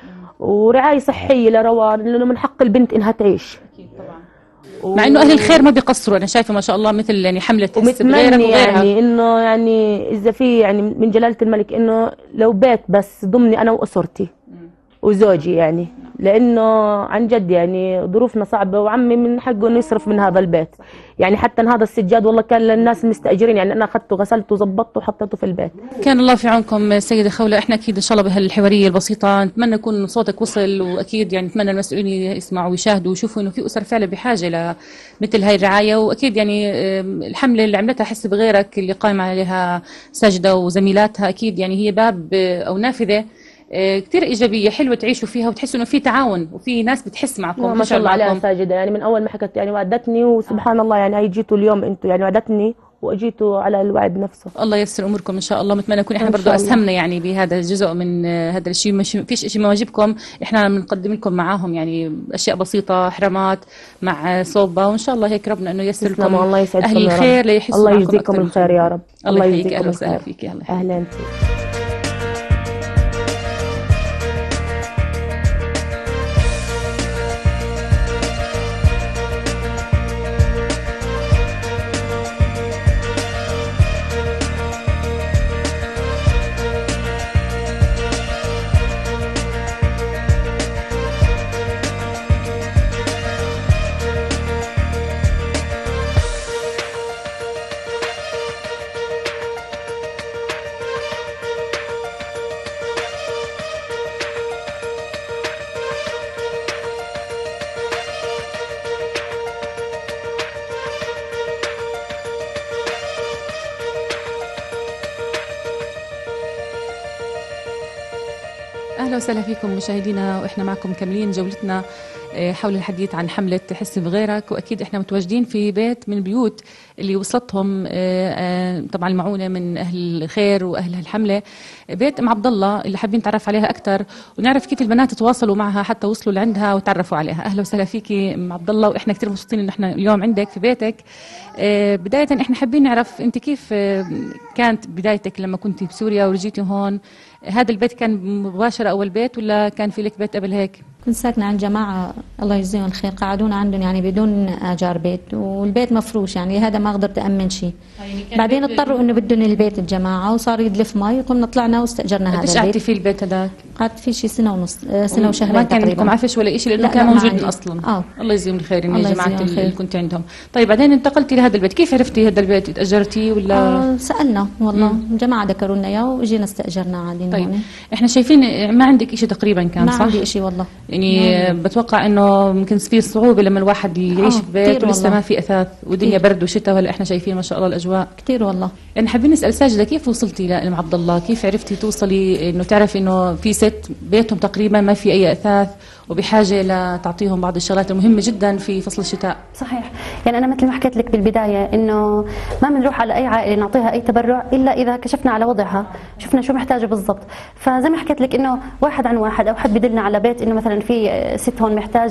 [SPEAKER 16] ورعايه صحيه لروان لانه من حق البنت انها تعيش
[SPEAKER 1] اكيد طبعا مع انه اهل الخير ما بيقصروا انا شايفه ما شاء الله مثل يعني حمله
[SPEAKER 16] حس بغيرك وغيرها يعني انه يعني اذا في يعني من جلاله الملك انه لو بيت بس ضمني انا واسرتي وزوجي يعني لانه عن جد يعني ظروفنا صعبه وعمي من حقه انه يصرف من هذا البيت يعني حتى هذا السجاد والله كان للناس المستاجرين يعني انا اخذته غسلته وظبطته وحطيته في البيت.
[SPEAKER 1] كان الله في عونكم سيده خوله. احنا اكيد ان شاء الله بهالحواريه البسيطه نتمنى يكون صوتك وصل واكيد يعني نتمنى المسؤولين يسمعوا ويشاهدوا ويشوفوا انه في اسر فعلا بحاجه لمثل هاي الرعايه واكيد يعني الحمله اللي عملتها حس بغيرك اللي قائمه عليها ساجده وزميلاتها اكيد يعني هي باب او نافذه كثير ايجابيه حلوه تعيشوا فيها وتحسوا انه في تعاون وفي ناس بتحس معكم
[SPEAKER 16] ما شاء الله عليها ساجده يعني من اول ما حكت يعني وعدتني وسبحان الله يعني هي جيتوا اليوم انتم يعني وعدتني واجيتوا على الوعد نفسه.
[SPEAKER 1] الله ييسر اموركم ان شاء الله بنتمنى نكون احنا برضه اسهمنا يعني بهذا الجزء من هذا الشيء مش فيش شيء مواجبكم احنا بنقدم لكم معاهم يعني اشياء بسيطه حرامات مع صوبه وان شاء الله هيك ربنا انه ييسر لكم
[SPEAKER 16] الله يسعدكم
[SPEAKER 1] اهل الخير ليحسوا
[SPEAKER 16] الله يجزيكم الخير يا رب.
[SPEAKER 1] الله يحييك اهلا وسهلا فيك
[SPEAKER 16] يا اهلا انت.
[SPEAKER 1] اهلا وسهلا فيكم مشاهدينا واحنا معكم كاملين جولتنا حول الحديث عن حمله حس بغيرك واكيد احنا متواجدين في بيت من البيوت اللي وصلتهم طبعا المعونه من اهل الخير واهل الحمله بيت ام عبد الله اللي حابين نتعرف عليها اكثر ونعرف كيف البنات تواصلوا معها حتى وصلوا لعندها وتعرفوا عليها. اهلا وسهلا فيكي ام عبد الله واحنا كثير مبسوطين ان احنا اليوم عندك في بيتك. بدايه احنا حابين نعرف انت كيف كانت بدايتك لما كنتي بسوريا ورجيتي هون. هذا البيت كان مباشرة أول بيت ولا كان في لك بيت قبل هيك؟
[SPEAKER 17] كنت ساكنة عند جماعة الله يجزيهم الخير قعدونا عندهم يعني بدون آجار بيت والبيت مفروش يعني هذا ما قدرت أأمن شيء. يعني بعدين اضطروا إنه بدهم البيت الجماعة وصار يدلف مي قمنا طلعنا واستأجرنا هذا البيت.
[SPEAKER 1] قديش قعدتي في البيت هذاك؟
[SPEAKER 17] قعدت فيه شيء سنة ونص سنة وشهرين
[SPEAKER 1] ما كان عندكم عفش ولا شيء لأنه كان موجود أصلا.
[SPEAKER 17] آه.
[SPEAKER 1] الله يجزيهم الخير إن يا جماعة اللي كنت عندهم. طيب بعدين انتقلتي لهذا البيت، كيف عرفتي هذا البيت؟ تأجرتيه ولا؟
[SPEAKER 17] آه سألنا والله جماعة ذكروا لنا إياه وجينا استأجرنا عادي.
[SPEAKER 1] طيب هون. احنا شايفين ما عندك شيء تقريبا كان
[SPEAKER 17] ما
[SPEAKER 1] صح؟
[SPEAKER 17] ما عندي شيء والله.
[SPEAKER 1] يعني بتوقع انه ممكن في صعوبه لما الواحد يعيش في بيت ولسه ما في اثاث والدنيا برد وشتاء وهلا احنا شايفين ما شاء الله الاجواء
[SPEAKER 17] كثير والله.
[SPEAKER 1] يعني حابين نسال ساجده كيف وصلتي لام عبد الله؟ كيف عرفتي توصلي انه تعرفي انه في ست بيتهم تقريبا ما في اي اثاث وبحاجه لتعطيهم بعض الشغلات المهمه جدا في فصل الشتاء؟
[SPEAKER 15] صحيح، يعني انا مثل ما حكيت لك بالبدايه انه ما بنروح على اي عائله نعطيها اي تبرع الا اذا كشفنا على وضعها، شفنا شو محتاجه بالضبط. فزي ما حكيت لك انه واحد عن واحد او حد بدلنا على بيت انه مثلا في ست هون محتاجه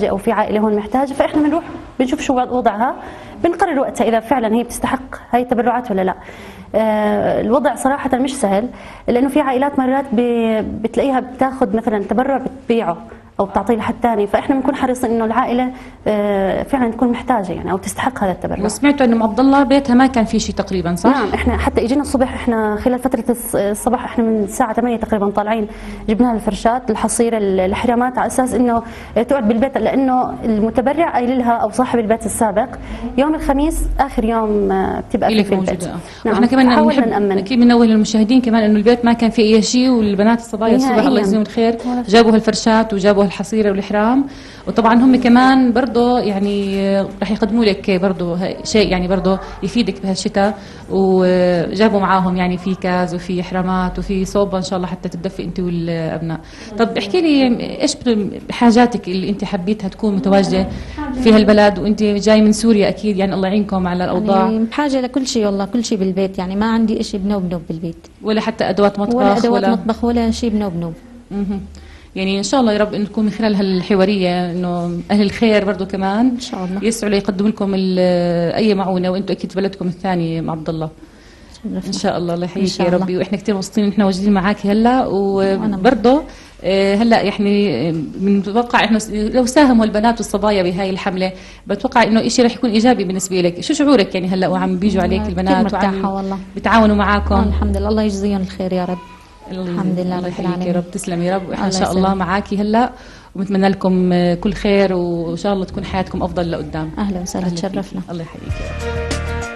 [SPEAKER 15] محتاجه او في عائله هون محتاجه، فاحنا بنروح بنشوف شو وضعها، بنقرر وقتها اذا فعلا هي بتستحق هاي التبرعات ولا لا. آه الوضع صراحه مش سهل، لانه في عائلات مرات بتلاقيها بتاخذ مثلا تبرع بتبيعه او بتعطيه لحد ثاني، فاحنا بنكون حريصين انه العائله آه فعلا تكون محتاجه يعني او تستحق هذا التبرع.
[SPEAKER 18] وسمعتوا انه عبد الله بيتها ما كان في شيء تقريبا، صح؟
[SPEAKER 15] نعم، احنا حتى اجينا الصبح، احنا خلال فتره الصباح احنا من الساعه ثمانية تقريبا طالعين، جبنا لها الفرشات، الحصيره، الحرامات، على اساس انه تقعد بالبيت، لانه المتبرع قايل لها او صاحب البيت السابق يوم الخميس اخر يوم بتبقى في البيت.
[SPEAKER 18] نعم. واحنا كمان نحب اكيد بننوه للمشاهدين كمان انه البيت ما كان فيه اي شيء، والبنات الصبايا الصبح الله يجزيهم الخير جابوا هالفرشات وجابوا الحصيره والحرام، وطبعا هم كمان برضه يعني رح يقدموا لك برضه شيء يعني برضه يفيدك بهالشتاء، وجابوا معاهم يعني في كاز وفي حرامات وفي صوبه ان شاء الله حتى تدفي انت والابناء. طب احكي لي ايش حاجاتك اللي انت حبيتها تكون متواجده في هالبلد، وانت جاي من سوريا اكيد يعني الله يعينكم على الاوضاع.
[SPEAKER 17] يعني بحاجه لكل شيء والله، كل شيء بالبيت، يعني ما عندي شيء بنوب بنوب بالبيت،
[SPEAKER 18] ولا حتى ادوات مطبخ
[SPEAKER 17] ولا ادوات
[SPEAKER 18] ولا
[SPEAKER 17] مطبخ ولا شيء بنوب بنوب.
[SPEAKER 18] يعني ان شاء الله يا رب انه تكون من خلال هالحواريه انه اهل الخير برضه كمان
[SPEAKER 17] ان شاء الله
[SPEAKER 18] يسعوا ليقدموا لكم اي معونه، وانتم اكيد بلدكم الثاني مع عبد الله ان شاء الله. الله يحييك يا ربي، واحنا كثير مبسوطين ان احنا موجودين معك هلا، وبرضه هلا يعني بنتوقع انه لو ساهموا البنات والصبايا بهاي الحمله بتوقع انه شيء رح يكون ايجابي بالنسبه لك. شو شعورك يعني هلا وعم بيجوا عليك البنات
[SPEAKER 17] وعم والله
[SPEAKER 18] بيتعاونوا معاكم؟
[SPEAKER 17] الحمد لله، الله يجزيهم الخير يا رب. الحمد لله
[SPEAKER 18] رب العالمين. يا رب تسلمي يا رب، واحنا ان شاء الله معاكي هلا، وبنتمنى لكم كل خير، وان شاء الله تكون حياتكم افضل لقدام.
[SPEAKER 17] اهلا وسهلا، تشرفنا.
[SPEAKER 18] الله يحييك يا رب.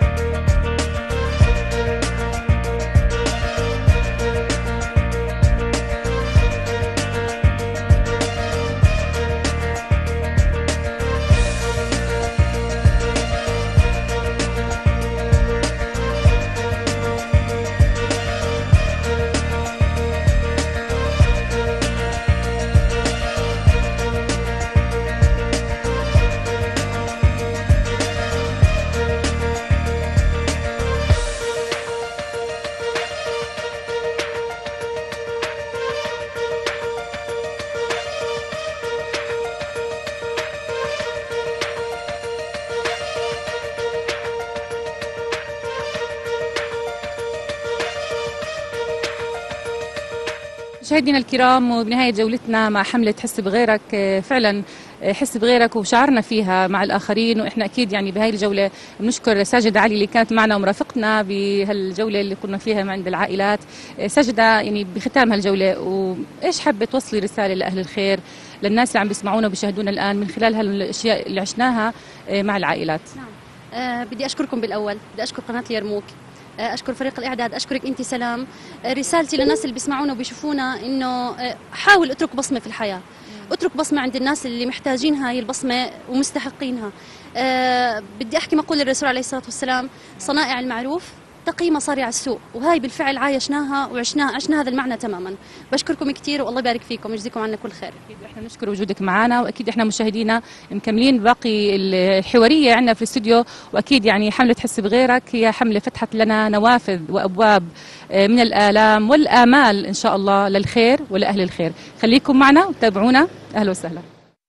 [SPEAKER 18] مشاهدينا الكرام، وبنهاية جولتنا مع حملة حس بغيرك، فعلا حس بغيرك وشعرنا فيها مع الآخرين، وإحنا أكيد يعني بهاي الجولة بنشكر ساجدة علي اللي كانت معنا ومرافقتنا بهالجولة اللي قلنا فيها عند العائلات. ساجدة، يعني بختام هالجولة وإيش حابة توصلي رسالة لأهل الخير، للناس اللي عم بيسمعونا وبيشاهدونا الآن من خلال هالأشياء اللي عشناها مع العائلات؟
[SPEAKER 15] نعم. أه بدي أشكركم بالأول، بدي أشكر قناة اليرموك، أشكر فريق الإعداد، أشكرك أنت سلام. رسالتي للناس اللي بيسمعونا وبيشوفونا إنه حاول اترك بصمة في الحياة، اترك بصمة عند الناس اللي محتاجين هاي البصمة ومستحقينها. أه بدي أحكي مقولة الرسول عليه الصلاة والسلام: صنائع المعروف تقي مصارع السوء، وهاي بالفعل عايشناها وعشناها، عشنا هذا المعنى تماما. بشكركم كثير والله يبارك فيكم ويجزيكم عنا كل خير.
[SPEAKER 18] اكيد احنا نشكر وجودك معنا، واكيد احنا مشاهدينا مكملين باقي الحواريه عندنا في الاستوديو، واكيد يعني حمله حس بغيرك هي حمله فتحت لنا نوافذ وابواب من الالام والامال ان شاء الله للخير ولاهل الخير. خليكم معنا وتابعونا، اهلا وسهلا.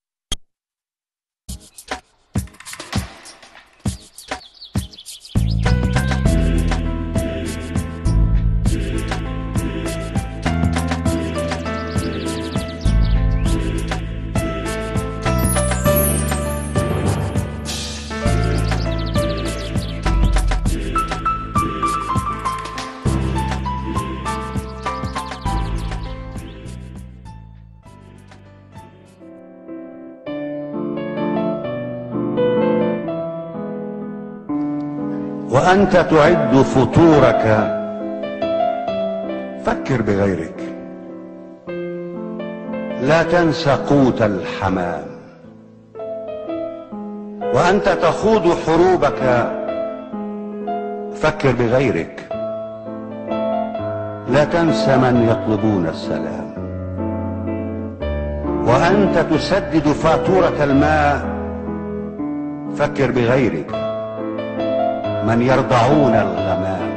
[SPEAKER 19] وأنت تعد فطورك فكر بغيرك، لا تنس قوت الحمام. وأنت تخوض حروبك فكر بغيرك، لا تنس من يطلبون السلام. وأنت تسدد فاتورة الماء فكر بغيرك، من يرضعون الغمام.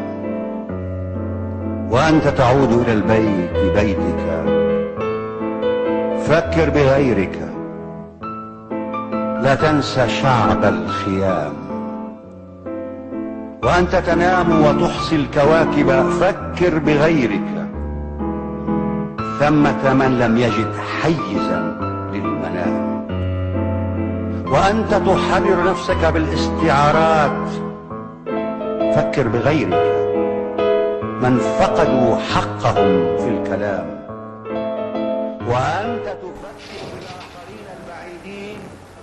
[SPEAKER 19] وأنت تعود إلى البيت بيتك فكر بغيرك، لا تنسى شعب الخيام. وأنت تنام وتحصي الكواكب فكر بغيرك، ثمة من لم يجد حيزا للمنام. وأنت تحرر نفسك بالاستعارات فكر بغيرك، من فقدوا حقهم في الكلام. وأنت تفكر بالآخرين البعيدين.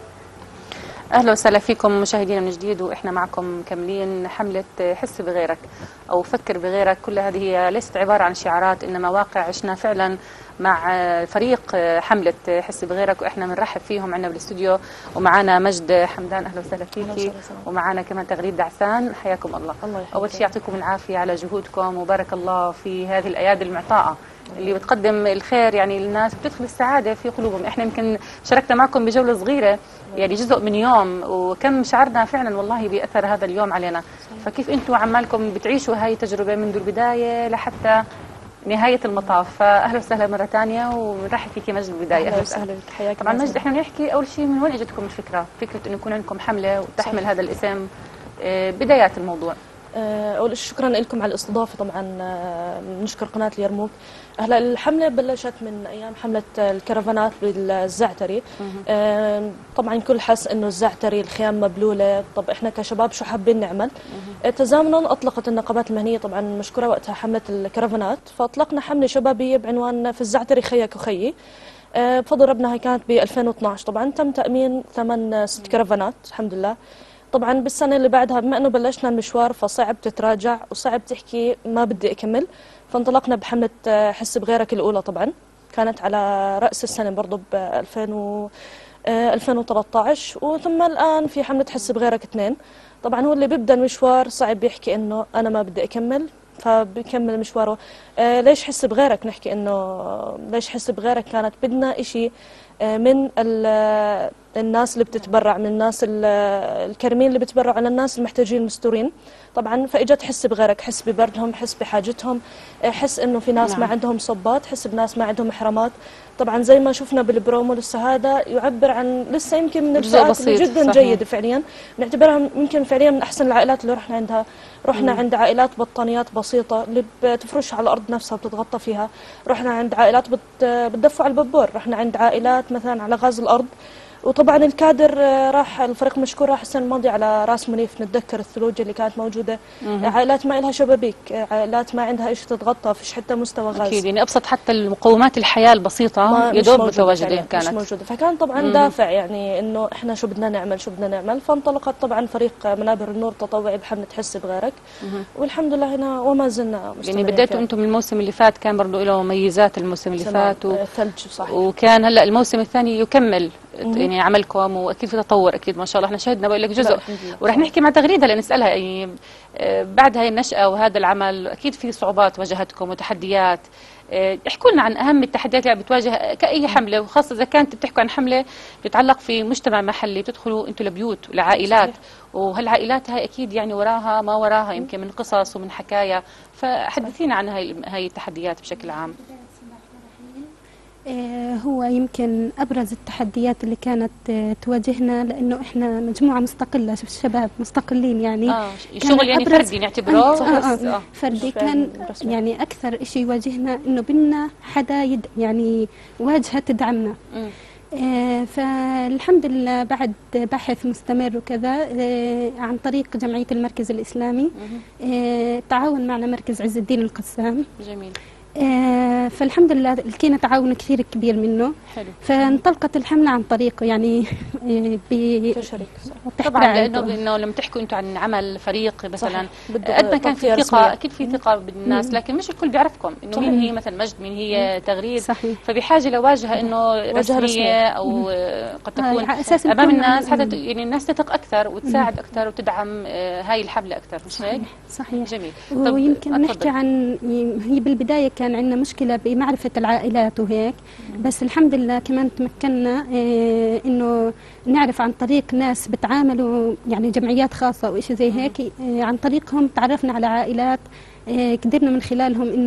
[SPEAKER 1] اهلا وسهلا فيكم مشاهدينا من جديد، واحنا معكم مكملين حمله حس بغيرك او فكر بغيرك. كل هذه هي ليست عباره عن شعارات، انما واقع عشنا فعلا مع فريق حمله حس بغيرك، واحنا بنرحب فيهم عندنا بالاستوديو. ومعنا مجد حمدان، اهلا وسهلا فيكي، ومعنا كمان تغريد دعسان، حياكم الله. الله اول شيء يعطيكم العافيه على جهودكم، وبارك الله في هذه الايادي المعطاءه اللي بتقدم الخير يعني للناس، بتدخل السعاده في قلوبهم. احنا يمكن شاركنا معكم بجوله صغيره يعني جزء من يوم، وكم شعرنا فعلا والله بأثر هذا اليوم علينا. فكيف انتم عمالكم بتعيشوا هاي التجربه منذ البدايه لحتى نهايه المطاف؟ فاهلا وسهلا مره ثانيه، ونرحب فيكي مجد بالبدايه.
[SPEAKER 20] اهلا وسهلا بك، حياك.
[SPEAKER 1] طبعا مجد، احنا بنحكي اول شيء من وين اجتكم الفكره؟ فكره انه يكون عندكم حمله وتحمل صحيح. هذا الاسم، بدايات الموضوع.
[SPEAKER 20] اول شيء شكرا لكم على الاستضافه. طبعا نشكر قناه اليرموك. هلا الحمله بلشت من ايام حمله الكرفانات بالزعتري. طبعا كل حس انه الزعتري الخيام مبلوله، طب احنا كشباب شو حابين نعمل؟ تزامنا اطلقت النقابات المهنيه طبعا مشكوره وقتها حمله الكرفانات، فاطلقنا حمله شبابيه بعنوان في الزعتري خيك وخيي. بفضل ربنا هي كانت ب ألفين واثنعش. طبعا تم تامين ثمان ست كرفانات الحمد لله. طبعا بالسنه اللي بعدها بما انه بلشنا المشوار فصعب تتراجع وصعب تحكي ما بدي اكمل، فانطلقنا بحمله حس بغيرك الاولى. طبعا كانت على راس السنه برضه ب ألفين وثلاثة عشر، وثم الان في حمله حس بغيرك اثنين. طبعا هو اللي بيبدا المشوار صعب يحكي انه انا ما بدي اكمل، فبكمل مشواره. آه ليش حس بغيرك؟ نحكي انه ليش حس بغيرك كانت بدنا إشي آه من الناس اللي بتتبرع، من الناس الكريمين اللي بتبرعوا على الناس المحتاجين المستورين. طبعا فاجت حس بغيرك، حس ببردهم، حس بحاجتهم، حس انه في ناس نعم. ما عندهم صبات، حس بناس ما عندهم محرمات. طبعا زي ما شفنا بالبرومو لسه هذا يعبر عن لسه يمكن من الفئات اللي جدا صحيح. جيده فعليا، نعتبرها يمكن فعليا من احسن العائلات اللي رحنا عندها. رحنا مم. عند عائلات بطانيات بسيطه اللي بتفرش على الارض نفسها وبتتغطى فيها، رحنا عند عائلات بتدفوا على الببور، رحنا عند عائلات مثلا على غاز الارض. وطبعا الكادر راح الفريق مشكور راح السنه الماضيه على راس منيف، نتذكر الثلوج اللي كانت موجوده. مم. عائلات ما لها شبابيك، عائلات ما عندها شيء تتغطى، فيش حتى مستوى غاز. اكيد يعني ابسط حتى المقومات الحياه البسيطه يدوب متواجده كانت مش موجوده. فكان طبعا مم. دافع يعني انه احنا شو بدنا نعمل شو بدنا نعمل. فانطلقت طبعا فريق منابر النور التطوعي بحمله حس بغيرك. مم. والحمد لله هنا وما زلنا
[SPEAKER 1] يعني بديتوا انتم من الموسم اللي فات، كان برضه له مميزات الموسم اللي فات و...
[SPEAKER 20] ثلج صحيح.
[SPEAKER 1] وكان هلا الموسم الثاني يكمل يعني عملكم، واكيد في تطور اكيد ما شاء الله. احنا شهدنا بقول لك جزء، ورح نحكي مع تغريده لنسالها يعني بعد هاي النشأة وهذا العمل اكيد في صعوبات واجهتكم وتحديات. احكوا لنا عن اهم التحديات اللي بتواجه كأي حمله، وخاصه اذا كانت بتحكوا عن حمله بتتعلق في مجتمع محلي، بتدخلوا انتم لبيوت ولعائلات، وهالعائلات هاي اكيد يعني وراها ما وراها يمكن من قصص ومن حكايا. فحدثينا عن هاي هاي التحديات بشكل عام.
[SPEAKER 21] هو يمكن أبرز التحديات اللي كانت تواجهنا لأنه إحنا مجموعة مستقلة، شباب مستقلين يعني.
[SPEAKER 1] آه شغل يعني فردي نعتبره.
[SPEAKER 21] آه آه آه فردي كان يعني أكثر إشي يواجهنا إنه بدنا حدا يد يعني واجهة تدعمنا. آه فالحمد لله بعد بحث مستمر وكذا آه عن طريق جمعية المركز الإسلامي آه تعاون معنا مركز عز الدين القسام.
[SPEAKER 1] جميل.
[SPEAKER 21] آه فالحمد لله لقينا تعاون كثير كبير منه. حلو. فانطلقت الحملة عن طريقه يعني
[SPEAKER 1] بتشارك طبعا، لانه انه لما تحكوا انتم عن عمل فريق مثلا قد ما كان في ثقه، اكيد في ثقه بالناس، مم. لكن مش الكل بيعرفكم انه مين هي مثلا مجد، مين هي تغريد. صحيح. فبحاجه لواجهه انه رسميه او قد تكون امام الناس حتى يعني الناس تثق اكثر وتساعد اكثر وتدعم هاي الحمله اكثر، مش هيك؟
[SPEAKER 21] صحيح.
[SPEAKER 1] جميل.
[SPEAKER 21] ويمكن نحكي عن هي بالبدايه كان عندنا مشكله بمعرفه العائلات وهيك، بس الحمد لله كمان تمكنا إيه انه نعرف عن طريق ناس بتعاملوا يعني جمعيات خاصه او شيء زي هيك. إيه عن طريقهم تعرفنا على عائلات، إيه قدرنا من خلالهم انه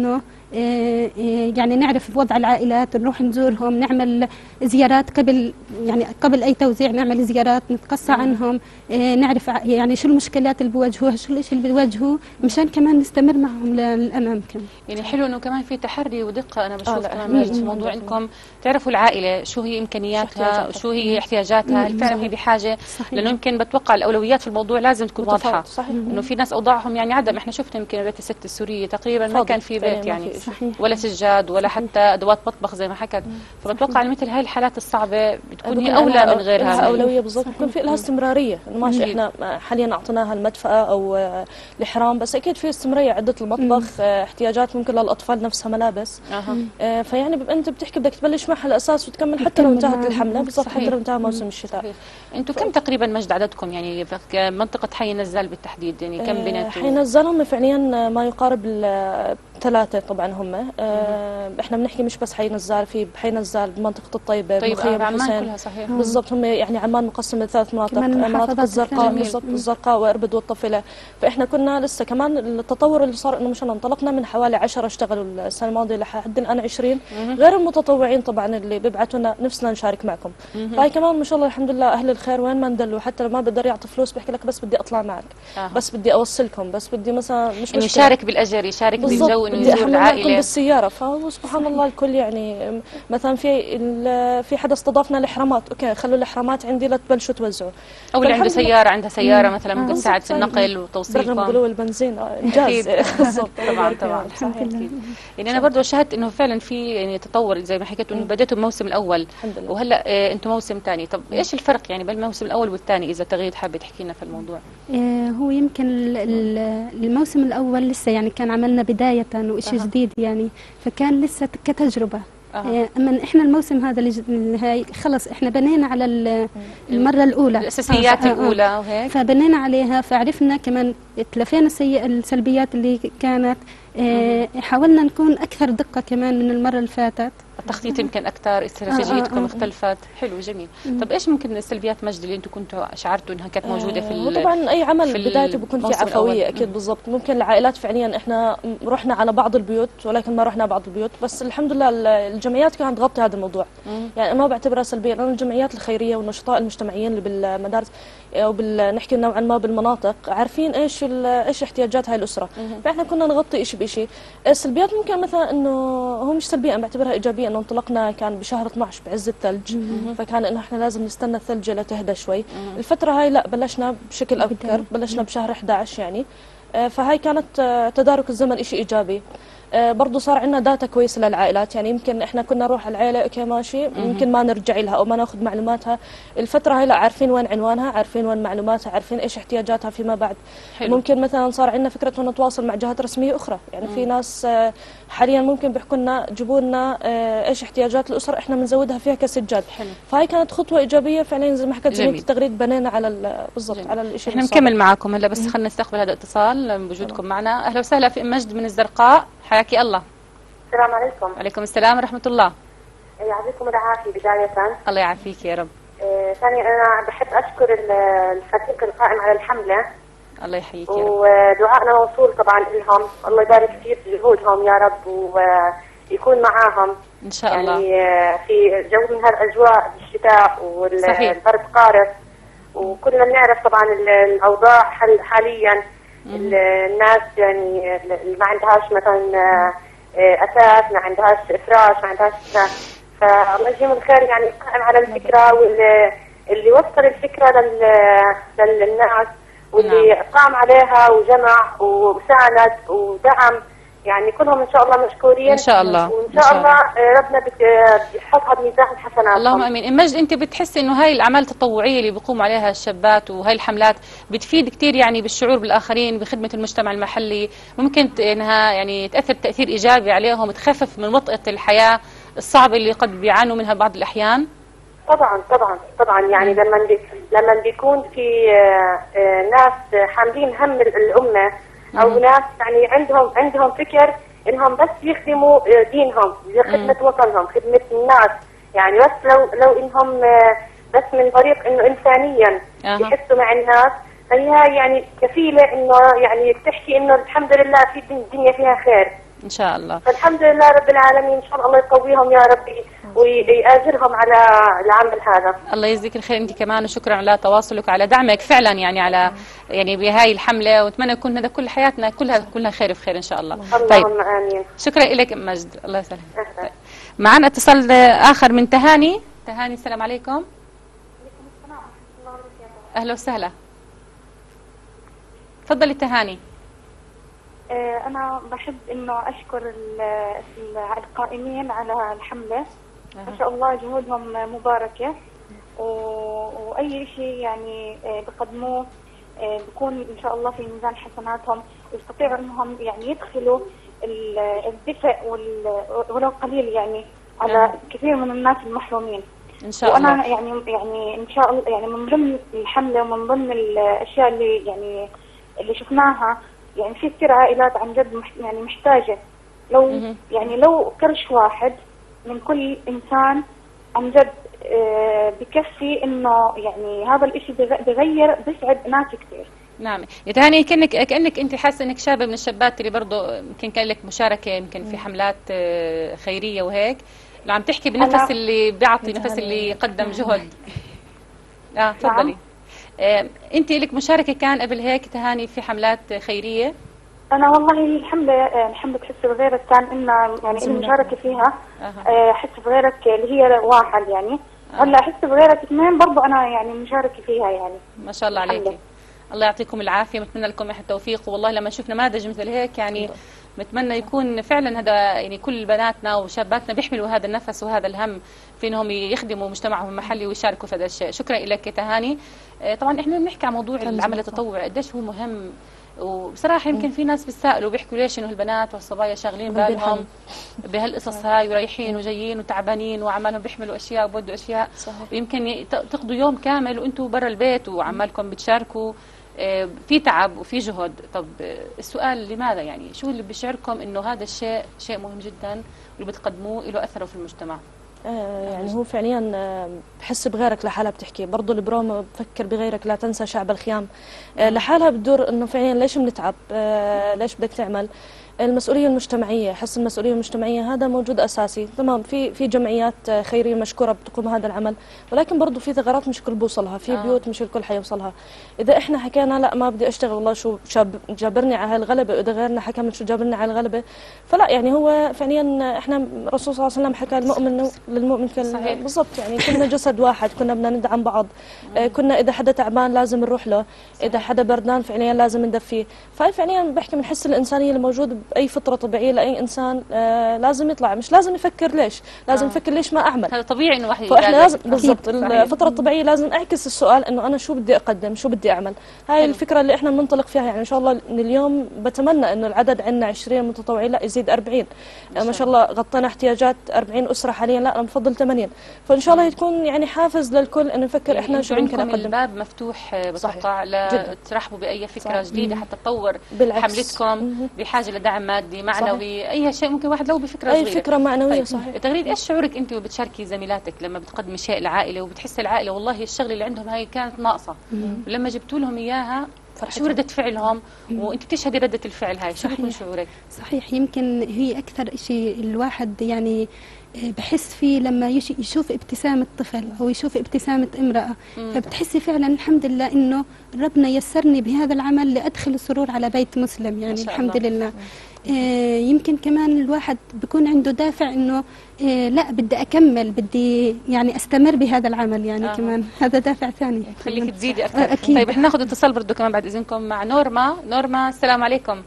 [SPEAKER 21] يعني نعرف وضع العائلات، نروح نزورهم، نعمل زيارات قبل يعني قبل أي توزيع، نعمل زيارات نتقصى عنهم، نعرف يعني شو المشكلات اللي بواجهوها، شو الشيء اللي بيواجهوه، مشان كمان نستمر معهم للأمام كمان.
[SPEAKER 1] يعني حلو إنه كمان في تحري ودقة. أنا بشوف كمان ماجد في موضوع إنكم تعرفوا العائلة شو هي إمكانياتها وشو هي احتياجاتها، هل فعلا هي بحاجة، لأنه يمكن بتوقع الأولويات في الموضوع لازم تكون واضحة.
[SPEAKER 20] صحيح.
[SPEAKER 1] إنه في ناس أوضاعهم يعني عدم، إحنا شفنا يمكن بيت الست السورية تقريبا ما كان في بيت يعني ولا سجاد ولا حتى أدوات مطبخ زي ما حكت، فبتوقع مثل هاي الحالات الصعبة بتكون هي أولى من غيرها.
[SPEAKER 20] لها أولوية بالضبط، بيكون في لها استمرارية. ماشي إحنا حاليا أعطيناها المدفأة أو الإحرام، بس أكيد في استمرارية، عدة المطبخ، احتياجات ممكن للأطفال نفسها ملابس. أه. فيعني أنت بتحكي بدك تبلش معها الأساس وتكمل حتى لو انتهت الحملة بالضبط، حتى لو انتهى موسم الشتاء.
[SPEAKER 1] أنتم كم تقريبا مجد عددكم يعني في منطقة حي نزال بالتحديد، يعني كم بنات؟
[SPEAKER 20] حي نزال هم فعليا ما يقارب ثلاثة طبعا هم. أه احنا بنحكي مش بس حي نزال، في بحي نزال بمنطقة الطيبة،
[SPEAKER 1] طيب
[SPEAKER 20] بمخيم
[SPEAKER 1] عمان كلها صحيح
[SPEAKER 20] بالضبط. هم يعني عمان مقسم لثلاث مناطق، مناطق الزرقاء بالضبط، الزرقاء وإربد والطفلة. فاحنا كنا لسه كمان التطور اللي صار انه مش انطلقنا من حوالي عشرة اشتغلوا السنة الماضية لحد الآن عشرين، غير المتطوعين طبعا اللي بيبعثوا لنا نفسنا نشارك معكم. فهي كمان ما شاء الله الحمد لله أهل الخير وين ما ندلوا، حتى لو ما بقدر يعطي فلوس بيحكي لك بس بدي أطلع معك، آه. بس بدي أوصلكم، بس بدي مثلا مش
[SPEAKER 1] يعني يشارك بالأجر، يشارك بالجو، إنه يزور العائلة
[SPEAKER 20] بالسيارة. فهو سبحان الله الكل يعني مثلا في في حدا استضافنا الإحرامات، أوكي خلوا الإحرامات عندي لا تبلشوا توزعوا،
[SPEAKER 1] أو اللي عنده سيارة عندها سيارة مثلا ممكن تساعد في النقل وتوصيلكم
[SPEAKER 20] بغلو البنزين إنجاز.
[SPEAKER 1] بالضبط طبعا طبعا صحيح. يعني أنا برضه شاهدت إنه فعلا في يعني تطور زي ما حكيت، إنه بديتوا الموسم الأول وهلا آه أنتم موسم ثاني. طب إيش الفرق يعني بين الموسم الأول والثاني إذا تغيد حابة تحكي لنا في الموضوع؟
[SPEAKER 21] آه هو يمكن الموسم الأول لسه يعني كان عملنا بداية وإشي أه. جديد يعني، فكان لسه كتجربة. أه. أما إحنا الموسم هذا اللي هاي خلص إحنا بنينا على المرة الأولى
[SPEAKER 1] الأساسيات
[SPEAKER 21] آه.
[SPEAKER 1] الأولى آه. وهيك
[SPEAKER 21] فبنينا عليها، فعرفنا كمان تلافينا السلبيات اللي كانت. آه حاولنا نكون أكثر دقة كمان من المرة اللي فاتت،
[SPEAKER 1] التخطيط يمكن أكثر، استراتيجيتكم آه آه اختلفت. حلو جميل. مم. طب إيش ممكن السلبيات مجد اللي أنتم كنتوا شعرتوا إنها كانت موجودة في
[SPEAKER 20] آه طبعا أي عمل بدايته بيكون في عفوية أكيد بالضبط. ممكن العائلات فعليا إحنا رحنا على بعض البيوت ولكن ما رحنا بعض البيوت، بس الحمد لله الجمعيات كانت تغطي هذا الموضوع. مم. يعني ما بعتبرها سلبية، لأن الجمعيات الخيرية والنشطاء المجتمعيين اللي بالمدارس أو نحكي نوعا ما بالمناطق عارفين إيش إيش احتياجات هاي الأسرة. مم. فإحنا كنا نغطي شيء بشيء. السلبيات ممكن مثلا إنه هو مش سلبية، أنا بعتبرها إيجابية، إنه انطلقنا كان بشهر اثني عشر بعز الثلج، فكان إنه إحنا لازم نستنى الثلج لتهدى شوي. مم. الفترة هاي لا بلشنا بشكل أبكر، بلشنا بشهر إحدى عشر يعني. فهاي كانت تدارك الزمن شيء إيجابي. برضو صار عندنا داتا كويسه للعائلات، يعني يمكن احنا كنا نروح على العائله اوكي ماشي، يمكن ما نرجع لها او ما ناخذ معلوماتها. الفتره هاي لا عارفين وين عنوانها، عارفين وين معلوماتها، عارفين ايش احتياجاتها فيما بعد. حلو. ممكن مثلا صار عندنا فكره انه نتواصل مع جهات رسميه اخرى، يعني مم. في ناس حاليا ممكن بيحكوا لنا جيبوا لنا ايش احتياجات الاسر، احنا بنزودها فيها كسجاد. حلو. فهي كانت خطوه ايجابيه فعليا زي ما حكيت زميلتي التغريد، بنينا على بالضبط على الشيء.
[SPEAKER 1] احنا نكمل معكم هلا، بس خلينا نستقبل هذا الاتصال بوجودكم معنا. اهلا وسهلا في ام مجد من الزرقاء، حياكي الله.
[SPEAKER 2] السلام عليكم.
[SPEAKER 1] وعليكم السلام ورحمة الله.
[SPEAKER 2] يعطيكم العافية بداية.
[SPEAKER 1] الله يعافيك يا رب.
[SPEAKER 2] آه ثانيا أنا بحب أشكر الفريق القائم على الحملة.
[SPEAKER 1] الله يحييك يا رب.
[SPEAKER 2] ودعائنا موصول طبعا لهم، الله يبارك فيه في جهودهم يا رب ويكون معاهم
[SPEAKER 1] إن شاء الله.
[SPEAKER 2] يعني في جو من هالأجواء بالشتاء والبرد قارس، وكلنا بنعرف طبعا الأوضاع حاليا. مم. الناس يعني اللي ما عندهاش مثلا أساس، ما عندهاش إفراش، ما عندهاش، فالله يجزيهم الخير يعني قائم على الفكرة، واللي اللي وصل الفكرة لل... للناس، واللي نعم. قام عليها وجمع وساند ودعم، يعني كلهم إن شاء الله مشكورين
[SPEAKER 1] إن شاء الله.
[SPEAKER 2] وإن شاء الله ربنا بيحطها بميزان الحسنات.
[SPEAKER 1] اللهم آمين. إم مجد أنت بتحسي إنه هاي الأعمال التطوعية اللي بيقوموا عليها الشابات وهاي الحملات بتفيد كثير يعني بالشعور بالآخرين، بخدمة المجتمع المحلي، ممكن إنها يعني تأثر تأثير إيجابي عليهم، تخفف من وطأة الحياة الصعبة اللي قد بيعانوا منها بعض الأحيان؟
[SPEAKER 2] طبعا طبعا طبعا يعني لما بي لما بيكون في ناس حاملين هم الأمة أو ناس يعني عندهم عندهم فكر إنهم بس يخدموا دينهم، خدمة وطنهم، خدمة الناس، يعني بس لو لو إنهم بس من طريق إنه إنسانيا أه. يحسوا مع الناس، فهي يعني كفيلة إنه يعني بتحكي إنه الحمد لله في الدنيا فيها خير.
[SPEAKER 1] ان شاء الله.
[SPEAKER 2] فالحمد لله رب العالمين، ان شاء الله يقويهم يا ربي ويأجرهم على العمل هذا.
[SPEAKER 1] الله يجزيك الخير انت كمان، وشكرا على تواصلك وعلى دعمك فعلا يعني على يعني بهاي الحمله، واتمنى يكون هذا كل حياتنا كلها كلها خير في خير ان شاء الله.
[SPEAKER 2] اللهم
[SPEAKER 1] طيب
[SPEAKER 2] امين.
[SPEAKER 1] شكرا لك ام مجد، الله يسلمك. طيب. معنا اتصال اخر من تهاني. تهاني السلام عليكم. اهلا وسهلا. تفضلي تهاني.
[SPEAKER 3] أنا بحب إنه أشكر القائمين على الحملة. أه. ما شاء الله جهودهم مباركة، وأي شيء يعني بقدموه بيكون إن شاء الله في ميزان حسناتهم، ويستطيعوا إنهم يعني يدخلوا الدفء ولو قليل يعني على أه. كثير من الناس المحرومين
[SPEAKER 1] إن شاء الله.
[SPEAKER 3] وأنا يعني يعني إن شاء الله يعني من ضمن الحملة ومن ضمن الأشياء اللي يعني اللي شفناها، يعني في كثير عائلات عن جد يعني محتاجة، لو يعني لو قرش واحد من كل إنسان عن جد بكفي إنه يعني هذا الإشي بغير بيسعد ناس كثير.
[SPEAKER 1] نعم يا تهاني، كأنك كأنك أنت حاسة إنك شابة من الشابات اللي برضه يمكن كان لك مشاركة يمكن في حملات خيرية وهيك، اللي عم تحكي بنفس اللي بيعطي نفس اللي قدم جهد. اه تفضلي. آه، انت لك مشاركه كان قبل هيك تهاني في حملات خيريه؟
[SPEAKER 3] انا والله الحمله حمله حس بغيرك كان إن يعني لي مشاركه فيها. أه. حس بغيرك اللي هي واحد يعني. أه. هلا حس بغيرك اثنين برضه انا يعني مشاركه فيها يعني.
[SPEAKER 1] ما شاء الله عليكي. الله يعطيكم العافيه، بتمنى لكم التوفيق، والله لما شفنا نماذج مثل هيك يعني بتمنى يكون فعلا هذا يعني كل بناتنا وشاباتنا بيحملوا هذا النفس وهذا الهم في انهم يخدموا مجتمعهم المحلي ويشاركوا في هذا الشيء. شكرا لك يا تهاني. طبعا احنا بنحكي عن موضوع العمل التطوعي قديش هو مهم، وبصراحه يمكن في ناس بيسالوا بيحكوا ليش انه البنات والصبايا شاغلين بالهم بهالقصص هاي ورايحين وجايين وتعبانين وعمالهم بيحملوا اشياء وبودوا اشياء، ويمكن تقضوا يوم كامل وانتم برا البيت وعمالكم بتشاركوا في تعب وفي جهد. طب السؤال لماذا يعني شو اللي بيشعركم انه هذا الشيء شيء مهم جدا واللي بتقدموه له اثره في المجتمع؟
[SPEAKER 20] آه يعني هو فعليا آه بحس بغيرك لحالها بتحكي، برضه البرومو بفكر بغيرك لا تنسى شعب الخيام. آه لحالها بتدور انه فعليا ليش بنتعب، آه ليش بدك تعمل. المسؤوليه المجتمعيه، حس المسؤوليه المجتمعيه هذا موجود اساسي. تمام، في في جمعيات خيريه مشكوره بتقوم هذا العمل، ولكن برضه في ثغرات مش الكل بوصلها، في بيوت مش الكل حيوصلها. اذا احنا حكينا لا ما بدي اشتغل والله شو شاب جابرني على هالغلبه، واذا غيرنا حكى من شو جابرني على الغلبه، فلا يعني هو فعليا احنا الرسول صلى الله عليه وسلم حكى المؤمن للمؤمن بالضبط، يعني كنا جسد واحد، كنا بدنا ندعم بعض. آه كنا اذا حدا تعبان لازم نروح له، اذا حدا بردان فعليا لازم ندفيه. فهي فعليا بحكي من حس الانسانيه الموجود باي فطره طبيعيه لاي انسان. آه لازم يطلع، مش لازم يفكر ليش، لازم يفكر آه. ليش ما اعمل.
[SPEAKER 1] هذا طبيعي انه واحد
[SPEAKER 20] فاحنا لازم بالضبط الفطره الطبيعيه لازم اعكس السؤال انه انا شو بدي اقدم، شو بدي اعمل. هاي حلو. الفكره اللي احنا بننطلق فيها يعني ان شاء الله من اليوم. بتمنى انه العدد عندنا عشرين متطوعين لا يزيد أربعين. ما شاء, ما شاء الله غطينا احتياجات أربعين اسره حاليا، لا انا بفضل ثمانين. فان شاء الله تكون يعني حافز للكل انه نفكر يعني احنا شو ممكن نقدم.
[SPEAKER 1] الباب مفتوح بتوقع لا ترحبوا باي فكره صحيح. جديده حتى تطور حملتكم، بحاجه لدعم مادي معنوي صحيح. اي شيء ممكن واحد لو بفكره
[SPEAKER 20] اي
[SPEAKER 1] صغيره،
[SPEAKER 20] فكره معنويه
[SPEAKER 1] طيب.
[SPEAKER 20] صحيح.
[SPEAKER 1] تغريد ايش شعورك انت وبتشاركي زميلاتك لما بتقدمي شيء للعائله وبتحسي العائله والله الشغله اللي عندهم هاي كانت ناقصه، ولما جبتوا لهم اياها شو ردة فعلهم وانت بتشهدي ردة الفعل هاي، شو بيكون شعورك؟
[SPEAKER 21] صحيح، يمكن هي اكثر شيء الواحد يعني بحس فيه لما يشوف ابتسامة طفل أو يشوف ابتسامة امرأة، مم. فبتحسي فعلا الحمد لله إنه ربنا يسرني بهذا العمل لأدخل السرور على بيت مسلم يعني الحمد الله. لله. آه يمكن كمان الواحد بيكون عنده دافع إنه آه لا بدي أكمل، بدي يعني أستمر بهذا العمل يعني آه. كمان هذا دافع ثاني
[SPEAKER 1] خليك تزيدي أكثر. آه أكيد. طيب ناخذ اتصال برضه كمان بعد إذنكم مع نورما. نورما السلام عليكم.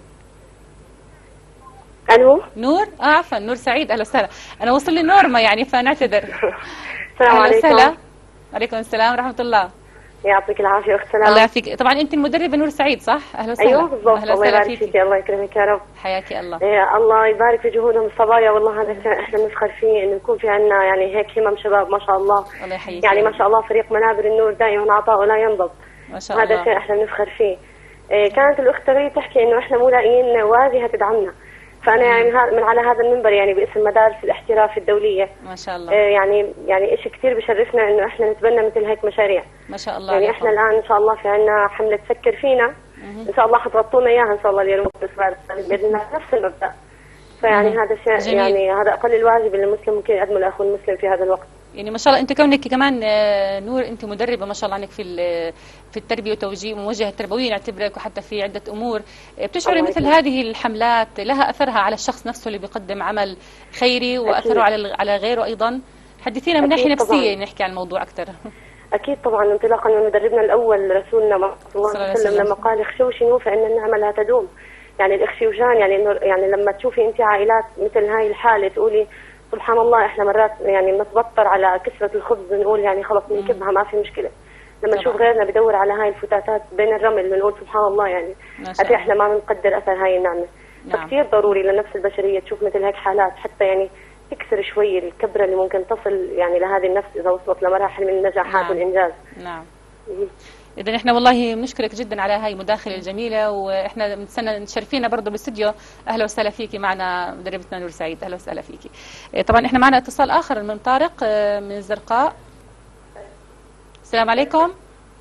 [SPEAKER 2] الو
[SPEAKER 1] نور اه عفوا نور سعيد، اهلا وسهلا. انا وصل لي نورما يعني فنعتذر.
[SPEAKER 2] السلام عليكم.
[SPEAKER 1] وسهلا. عليكم السلام ورحمه الله.
[SPEAKER 2] يعطيك العافيه اخت سلام.
[SPEAKER 1] الله يعافيك. طبعا انت المدربه نور سعيد صح؟ اهلا وسهلا.
[SPEAKER 2] ايوه بالضبط. الله يبارك فيك، الله يكرمك يا رب.
[SPEAKER 1] حياكي الله.
[SPEAKER 2] إيه الله يبارك في جهودهم الصبايا، والله هذا احنا بنفخر فيه انه يكون في عندنا يعني هيك همم شباب ما شاء الله.
[SPEAKER 1] الله يحييك.
[SPEAKER 2] يعني ما شاء الله فريق منابر النور دائما عطاء ولا ينضب.
[SPEAKER 1] ما شاء الله.
[SPEAKER 2] هذا شيء احنا بنفخر فيه. إيه كانت الاخت تغريد تحكي انه احنا مو لاقيين واجهه تدعمنا. فأنا يعني من على هذا المنبر يعني باسم مدارس الاحتراف الدولية
[SPEAKER 1] ما شاء الله
[SPEAKER 2] يعني يعني شيء كثير بشرفنا إنه إحنا نتبنى مثل هيك مشاريع
[SPEAKER 1] ما شاء الله.
[SPEAKER 2] يعني إحنا الآن إن شاء الله في عنا حملة فكر فينا، إن شاء الله حتغطونا إياها إن شاء الله اليوم بإذن الله، نفس المبدأ فيعني
[SPEAKER 1] مم.
[SPEAKER 2] هذا شيء
[SPEAKER 1] جميل.
[SPEAKER 2] يعني هذا اقل الواجب اللي المسلم ممكن يقدمه لاخوه المسلم في هذا الوقت.
[SPEAKER 1] يعني ما شاء الله انت كونك كمان آه، نور انت مدربه ما شاء الله عنك في ال- في التربيه والتوجيه وموجهه تربويه نعتبرك، وحتى في عده امور. آه، بتشعري
[SPEAKER 2] الله
[SPEAKER 1] مثل
[SPEAKER 2] يسلمك.
[SPEAKER 1] هذه الحملات لها اثرها على الشخص نفسه اللي بيقدم عمل خيري واثره
[SPEAKER 2] أكيد.
[SPEAKER 1] على ال- على غيره ايضا؟ حدثينا من
[SPEAKER 2] أكيد
[SPEAKER 1] ناحيه
[SPEAKER 2] طبعاً.
[SPEAKER 1] نفسيه نحكي عن الموضوع اكثر.
[SPEAKER 2] اكيد طبعا، انطلاقا من مدربنا الاول رسولنا صلى الله
[SPEAKER 1] صلى الله
[SPEAKER 2] عليه
[SPEAKER 1] عليه
[SPEAKER 2] وسلم
[SPEAKER 1] وسلم.
[SPEAKER 2] لما قال اخشوشنوا فان النعمه لا تدوم. يعني الاخشوشان يعني انه يعني لما تشوفي انت عائلات مثل هاي الحاله تقولي سبحان الله، احنا مرات يعني بنتبطر على كسره الخبز بنقول يعني خلص بنكبها ما في مشكله. لما نشوف غيرنا بدور على هاي الفتاتات بين الرمل بنقول سبحان الله، يعني
[SPEAKER 1] ما شاء
[SPEAKER 2] قد احنا ما بنقدر اثر هاي النعمه.
[SPEAKER 1] نعم.
[SPEAKER 2] فكثير ضروري للنفس البشريه تشوف مثل هيك حالات حتى يعني تكسر شوي الكبره اللي ممكن تصل يعني لهذه النفس اذا وصلت لمراحل من النجاحات
[SPEAKER 1] نعم.
[SPEAKER 2] والانجاز.
[SPEAKER 1] نعم. إذا احنا والله بنشكرك جدا على هاي المداخلة الجميلة، واحنا بنتسنى تشرفينا برضه بالاستوديو. اهلا وسهلا فيكي معنا مدربتنا نور سعيد، اهلا وسهلا فيكي. إيه طبعا احنا معنا اتصال اخر من طارق آه، من الزرقاء. السلام عليكم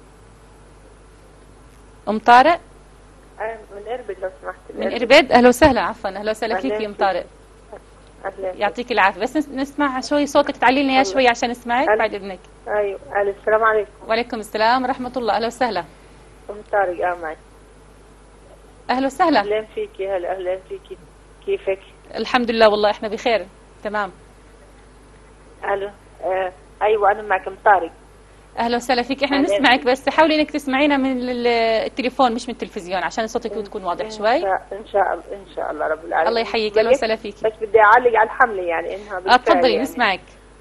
[SPEAKER 1] ام طارق.
[SPEAKER 5] من اربد لو سمحت.
[SPEAKER 1] من اربد، اهلا وسهلا. عفوا اهلا وسهلا
[SPEAKER 5] أهلا
[SPEAKER 1] فيكي ام
[SPEAKER 5] فيك.
[SPEAKER 1] طارق.
[SPEAKER 5] اهلا.
[SPEAKER 1] يعطيك العافيه. بس نس- نسمع شوي صوتك، تعلي لنا اياه شوي عشان نسمعك بعد اذنك.
[SPEAKER 5] ايوه الو السلام عليكم.
[SPEAKER 1] وعليكم السلام ورحمه الله، اهلا وسهلا.
[SPEAKER 5] ام طارق اه معي.
[SPEAKER 1] اهلا وسهلا.
[SPEAKER 5] اهلا فيكي. هلا اهلا فيكي. كيفك؟
[SPEAKER 1] الحمد لله والله احنا بخير تمام.
[SPEAKER 5] الو آه ايوه انا معك ام طارق.
[SPEAKER 1] اهلا وسهلا فيك. احنا
[SPEAKER 5] أهلا
[SPEAKER 1] نسمعك
[SPEAKER 5] فيك.
[SPEAKER 1] بس حاولي انك تسمعينا من ال- التليفون مش من التلفزيون عشان صوتك يكون واضح شوي.
[SPEAKER 5] ان شاء ان شاء الله ان شاء الله رب العالمين.
[SPEAKER 1] الله يحييك. اهلا وسهلا فيك.
[SPEAKER 5] بس بدي اعلق على الحمله يعني انها
[SPEAKER 1] اه
[SPEAKER 5] بالفعل
[SPEAKER 1] تفضلي
[SPEAKER 5] يعني
[SPEAKER 1] نسمعك.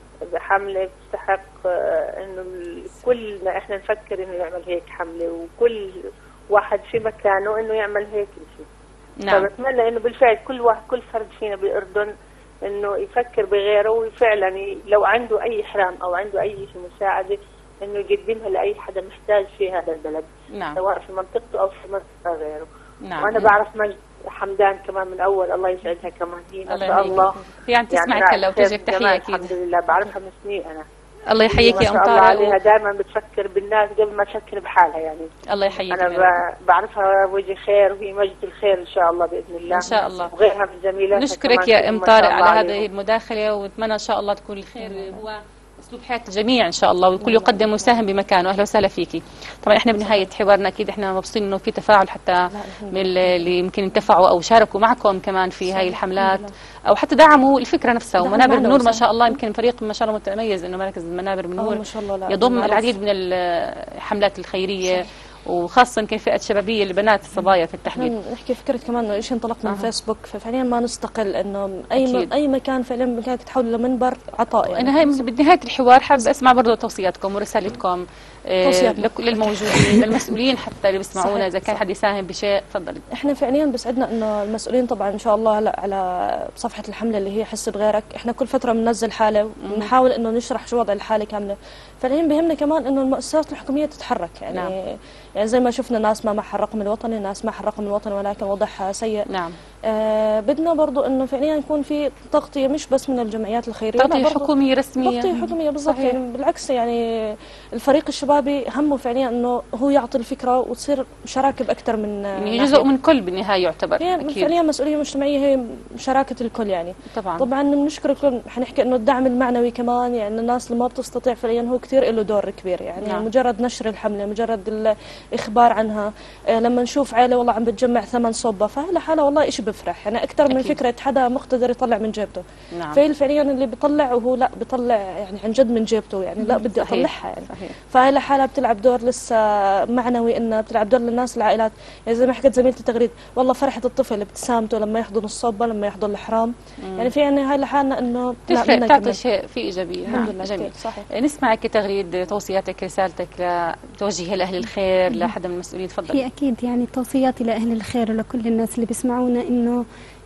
[SPEAKER 5] حمله بتستحق آه، انه ال- كلنا احنا نفكر انه نعمل هيك حمله، وكل واحد في مكانه انه يعمل هيك شيء.
[SPEAKER 1] نعم.
[SPEAKER 5] فبتمنى انه بالفعل كل واحد كل فرد فينا بالاردن انه يفكر بغيره، وفعلا ي- لو عنده اي حرام او عنده اي شيء مساعده انه يقدمها لاي حدا محتاج في هذا البلد.
[SPEAKER 1] نعم.
[SPEAKER 5] سواء في منطقته او في منطقه غيره.
[SPEAKER 1] نعم.
[SPEAKER 5] وانا بعرف مجد حمدان كمان من اول، الله يسعدها كمان هي ما
[SPEAKER 1] الله
[SPEAKER 5] شاء
[SPEAKER 1] يحييك.
[SPEAKER 5] الله.
[SPEAKER 1] هي عم تسمعك هلا وتوجهك تحيه اكيد.
[SPEAKER 5] الحمد لله بعرفها من سنين انا.
[SPEAKER 1] الله يحييك
[SPEAKER 5] ما
[SPEAKER 1] يا
[SPEAKER 5] شاء
[SPEAKER 1] ام
[SPEAKER 5] الله
[SPEAKER 1] طارق.
[SPEAKER 5] عليها، دائما بتفكر بالناس قبل ما تفكر بحالها يعني.
[SPEAKER 1] الله يحييك.
[SPEAKER 5] انا ب- بعرفها وجه خير وهي مجد الخير ان شاء الله باذن الله.
[SPEAKER 1] ان شاء الله.
[SPEAKER 5] وغيرها من زميلاتها
[SPEAKER 1] نشكرك
[SPEAKER 5] كمان
[SPEAKER 1] يا ام
[SPEAKER 5] ما شاء
[SPEAKER 1] طارق
[SPEAKER 5] الله
[SPEAKER 1] على
[SPEAKER 5] عليهم.
[SPEAKER 1] هذه المداخله، ونتمنى ان شاء الله تكون الخير هو اسلوب حياه الجميع ان شاء الله، والكل يقدم ويساهم بمكانه. اهلا وسهلا فيكي. طبعا احنا بنهايه حوارنا اكيد احنا مبسوطين انه في تفاعل حتى من اللي يمكن انتفعوا او شاركوا معكم كمان في هاي الحملات، او حتى دعموا الفكره نفسها.
[SPEAKER 20] دعموا
[SPEAKER 1] ومنابر
[SPEAKER 20] معنا
[SPEAKER 1] النور ما
[SPEAKER 20] وسام.
[SPEAKER 1] شاء الله يمكن فريق ما شاء الله متميز، انه مركز منابر من
[SPEAKER 20] آه،
[SPEAKER 1] نور
[SPEAKER 20] ما شاء الله. لا،
[SPEAKER 1] يضم
[SPEAKER 20] معروف.
[SPEAKER 1] العديد من الحملات الخيريه، وخاصه يمكن فئه شبابيه البنات الصبايا في التحديد.
[SPEAKER 20] احنا نحكي فكره كمان انه ايش انطلق من
[SPEAKER 1] أها.
[SPEAKER 20] الفيسبوك، ففعليا ما نستقل انه اي
[SPEAKER 1] أكيد.
[SPEAKER 20] م... اي مكان فعليا بامكانك تحول لمنبر عطاء يعني.
[SPEAKER 1] انا هاي بنهايه الحوار حابه اسمع برضه توصياتكم ورسالتكم آه،
[SPEAKER 20] توصياتنا.
[SPEAKER 1] لك- للموجودين للمسؤولين حتى اللي بيسمعونا،
[SPEAKER 20] صحيح،
[SPEAKER 1] اذا كان حد يساهم بشيء تفضلي.
[SPEAKER 20] احنا فعليا بسعدنا انه المسؤولين طبعا ان شاء الله هلا على صفحه الحمله اللي هي حس بغيرك، احنا كل فتره بننزل حاله ونحاول انه نشرح شو وضع الحاله كامله. فعليا بهمنا كمان انه المؤسسات الحكوميه تتحرك يعني.
[SPEAKER 1] نعم.
[SPEAKER 20] يعني زي ما شفنا ناس ما معها الرقم الوطني، ناس معها الرقم الوطني ولكن وضعها سيء.
[SPEAKER 1] نعم.
[SPEAKER 20] آه بدنا برضو انه فعليا يكون في تغطيه مش بس من الجمعيات الخيريه،
[SPEAKER 1] تغطية
[SPEAKER 20] لا برضو
[SPEAKER 1] حكومية رسمية.
[SPEAKER 20] تغطيه حكوميه بالضبط.
[SPEAKER 1] صحيح.
[SPEAKER 20] يعني بالعكس يعني الفريق الشبابي همه فعليا انه هو يعطي الفكره وتصير شراكه باكثر من
[SPEAKER 1] يعني
[SPEAKER 20] ناحية.
[SPEAKER 1] جزء من كل بالنهايه يعتبر.
[SPEAKER 20] يعني
[SPEAKER 1] اكيد
[SPEAKER 20] فعليا مسؤوليه مجتمعيه هي مشاركه الكل يعني.
[SPEAKER 1] طبعا.
[SPEAKER 20] طبعا بنشكر الكل، حنحكي انه الدعم المعنوي كمان يعني الناس اللي ما بتستطيع فعليا هو كثير له دور كبير يعني.
[SPEAKER 1] نعم.
[SPEAKER 20] مجرد نشر الحمله، مجرد الاخبار عنها، آه لما نشوف عائله والله عم بتجمع ثمن صوبه، فهي لحالها والله شيء بفرح يعني اكثر من
[SPEAKER 1] أكيد.
[SPEAKER 20] فكره حدا مقتدر يطلع من جيبته.
[SPEAKER 1] نعم.
[SPEAKER 20] فهي فعليا اللي بيطلع وهو لا بيطلع يعني عن جد من جيبته يعني، لا بدي
[SPEAKER 1] صحيح.
[SPEAKER 20] اطلعها يعني.
[SPEAKER 1] صحيح.
[SPEAKER 20] فهي لحالها بتلعب دور لسه معنوي، انها بتلعب دور للناس العائلات. يعني زي ما حكت زميلتي التغريد، والله فرحه الطفل ابتسامته لما يحضن الصبه، لما يحضن الحرام.
[SPEAKER 1] مم.
[SPEAKER 20] يعني في يعني هاي لحالنا انه لا
[SPEAKER 1] تفرق،
[SPEAKER 20] بدنا
[SPEAKER 1] تعطي
[SPEAKER 20] كمان.
[SPEAKER 1] شيء في ايجابيه.
[SPEAKER 20] الحمد
[SPEAKER 1] نعم.
[SPEAKER 20] لله
[SPEAKER 1] جميل.
[SPEAKER 20] كتير، صحيح.
[SPEAKER 1] نسمعك تغريد، توصياتك، رسالتك لتوجهها لاهل الخير، لحدا من المسؤولين تفضلي.
[SPEAKER 21] هي أكيد يعني توصياتي لأهل الخير ولكل الناس اللي بيسمعونا إنه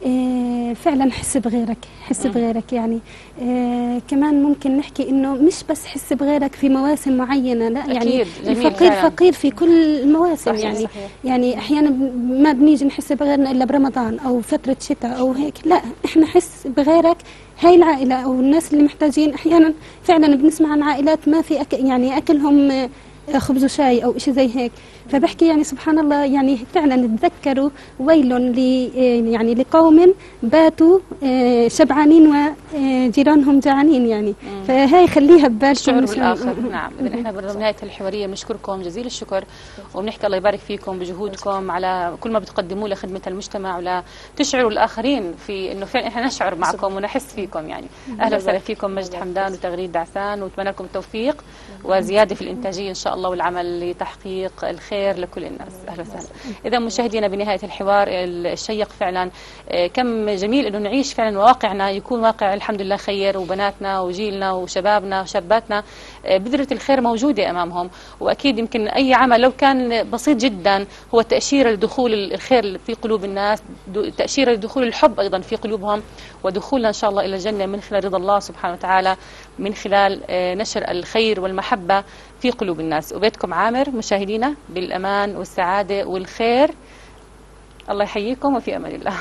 [SPEAKER 21] إيه فعلا حس بغيرك، حس
[SPEAKER 1] مم.
[SPEAKER 21] بغيرك يعني. إيه كمان ممكن نحكي إنه مش بس حس بغيرك في مواسم معينة، لا يعني
[SPEAKER 1] أكيد، جميل
[SPEAKER 21] الفقير
[SPEAKER 1] فعلاً.
[SPEAKER 21] فقير في كل المواسم.
[SPEAKER 1] صحيح،
[SPEAKER 21] يعني
[SPEAKER 1] صحيح.
[SPEAKER 21] يعني أحيانا ب- ما بنيجي نحس بغيرنا إلا برمضان أو فترة شتاء أو هيك، لا إحنا حس بغيرك. هاي العائلة أو الناس اللي محتاجين أحيانا فعلا بنسمع عن عائلات ما في أكل يعني أكلهم خبز وشاي او شيء زي هيك. فبحكي يعني سبحان الله، يعني فعلا تذكروا ويل ل يعني لقوم باتوا شبعانين وجيرانهم جعانين يعني. فهي خليها ببالكم
[SPEAKER 1] بالاخر. نعم، اذا احنا بنهايه الحواريه بنشكركم جزيل الشكر وبنحكي الله يبارك فيكم بجهودكم على كل ما بتقدموه لخدمه المجتمع ولا تشعروا الاخرين في انه فعلا احنا نشعر معكم ونحس فيكم يعني. اهلا وسهلا فيكم مجد حمدان وتغريد دعسان، ونتمنى لكم التوفيق وزياده في الانتاجيه ان شاء الله والعمل لتحقيق الخير لكل الناس. اهلا وسهلا. اذا مشاهدينا بنهايه الحوار الشيق فعلا كم جميل انه نعيش فعلا واقعنا يكون واقع الحمد لله خير، وبناتنا وجيلنا وشبابنا وشاباتنا بذرة الخير موجوده امامهم. واكيد يمكن اي عمل لو كان بسيط جدا هو تاشيره لدخول الخير في قلوب الناس، تاشيره لدخول الحب ايضا في قلوبهم، ودخولنا ان شاء الله الى الجنه من خلال رضا الله سبحانه وتعالى، من خلال نشر الخير والمحبه في قلوب الناس. وبيتكم عامر مشاهدينا بالامان والسعاده والخير. الله يحييكم وفي امان الله.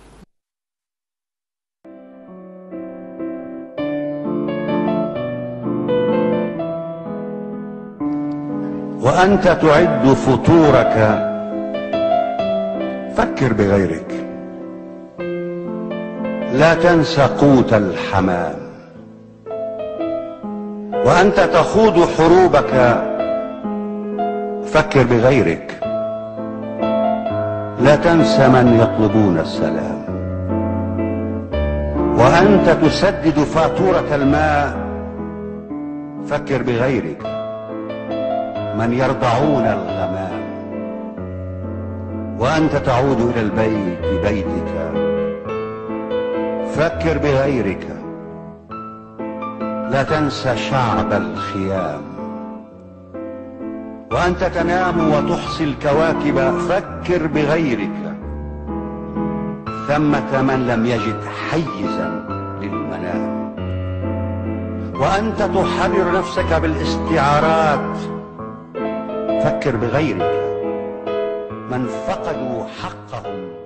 [SPEAKER 19] وأنت تعد فطورك فكر بغيرك، لا تنس قوت الحمام. وأنت تخوض حروبك فكر بغيرك، لا تنس من يطلبون السلام. وأنت تسدد فاتورة الماء فكر بغيرك، من يرضعون الغمام. وأنت تعود إلى البيت بيتك فكر بغيرك، لا تنسى شعب الخيام. وأنت تنام وتحصي الكواكب فكر بغيرك، ثمة من لم يجد حيزا للمنام. وأنت تحرر نفسك بالاستعارات فكر بغيرك، من فقدوا حقهم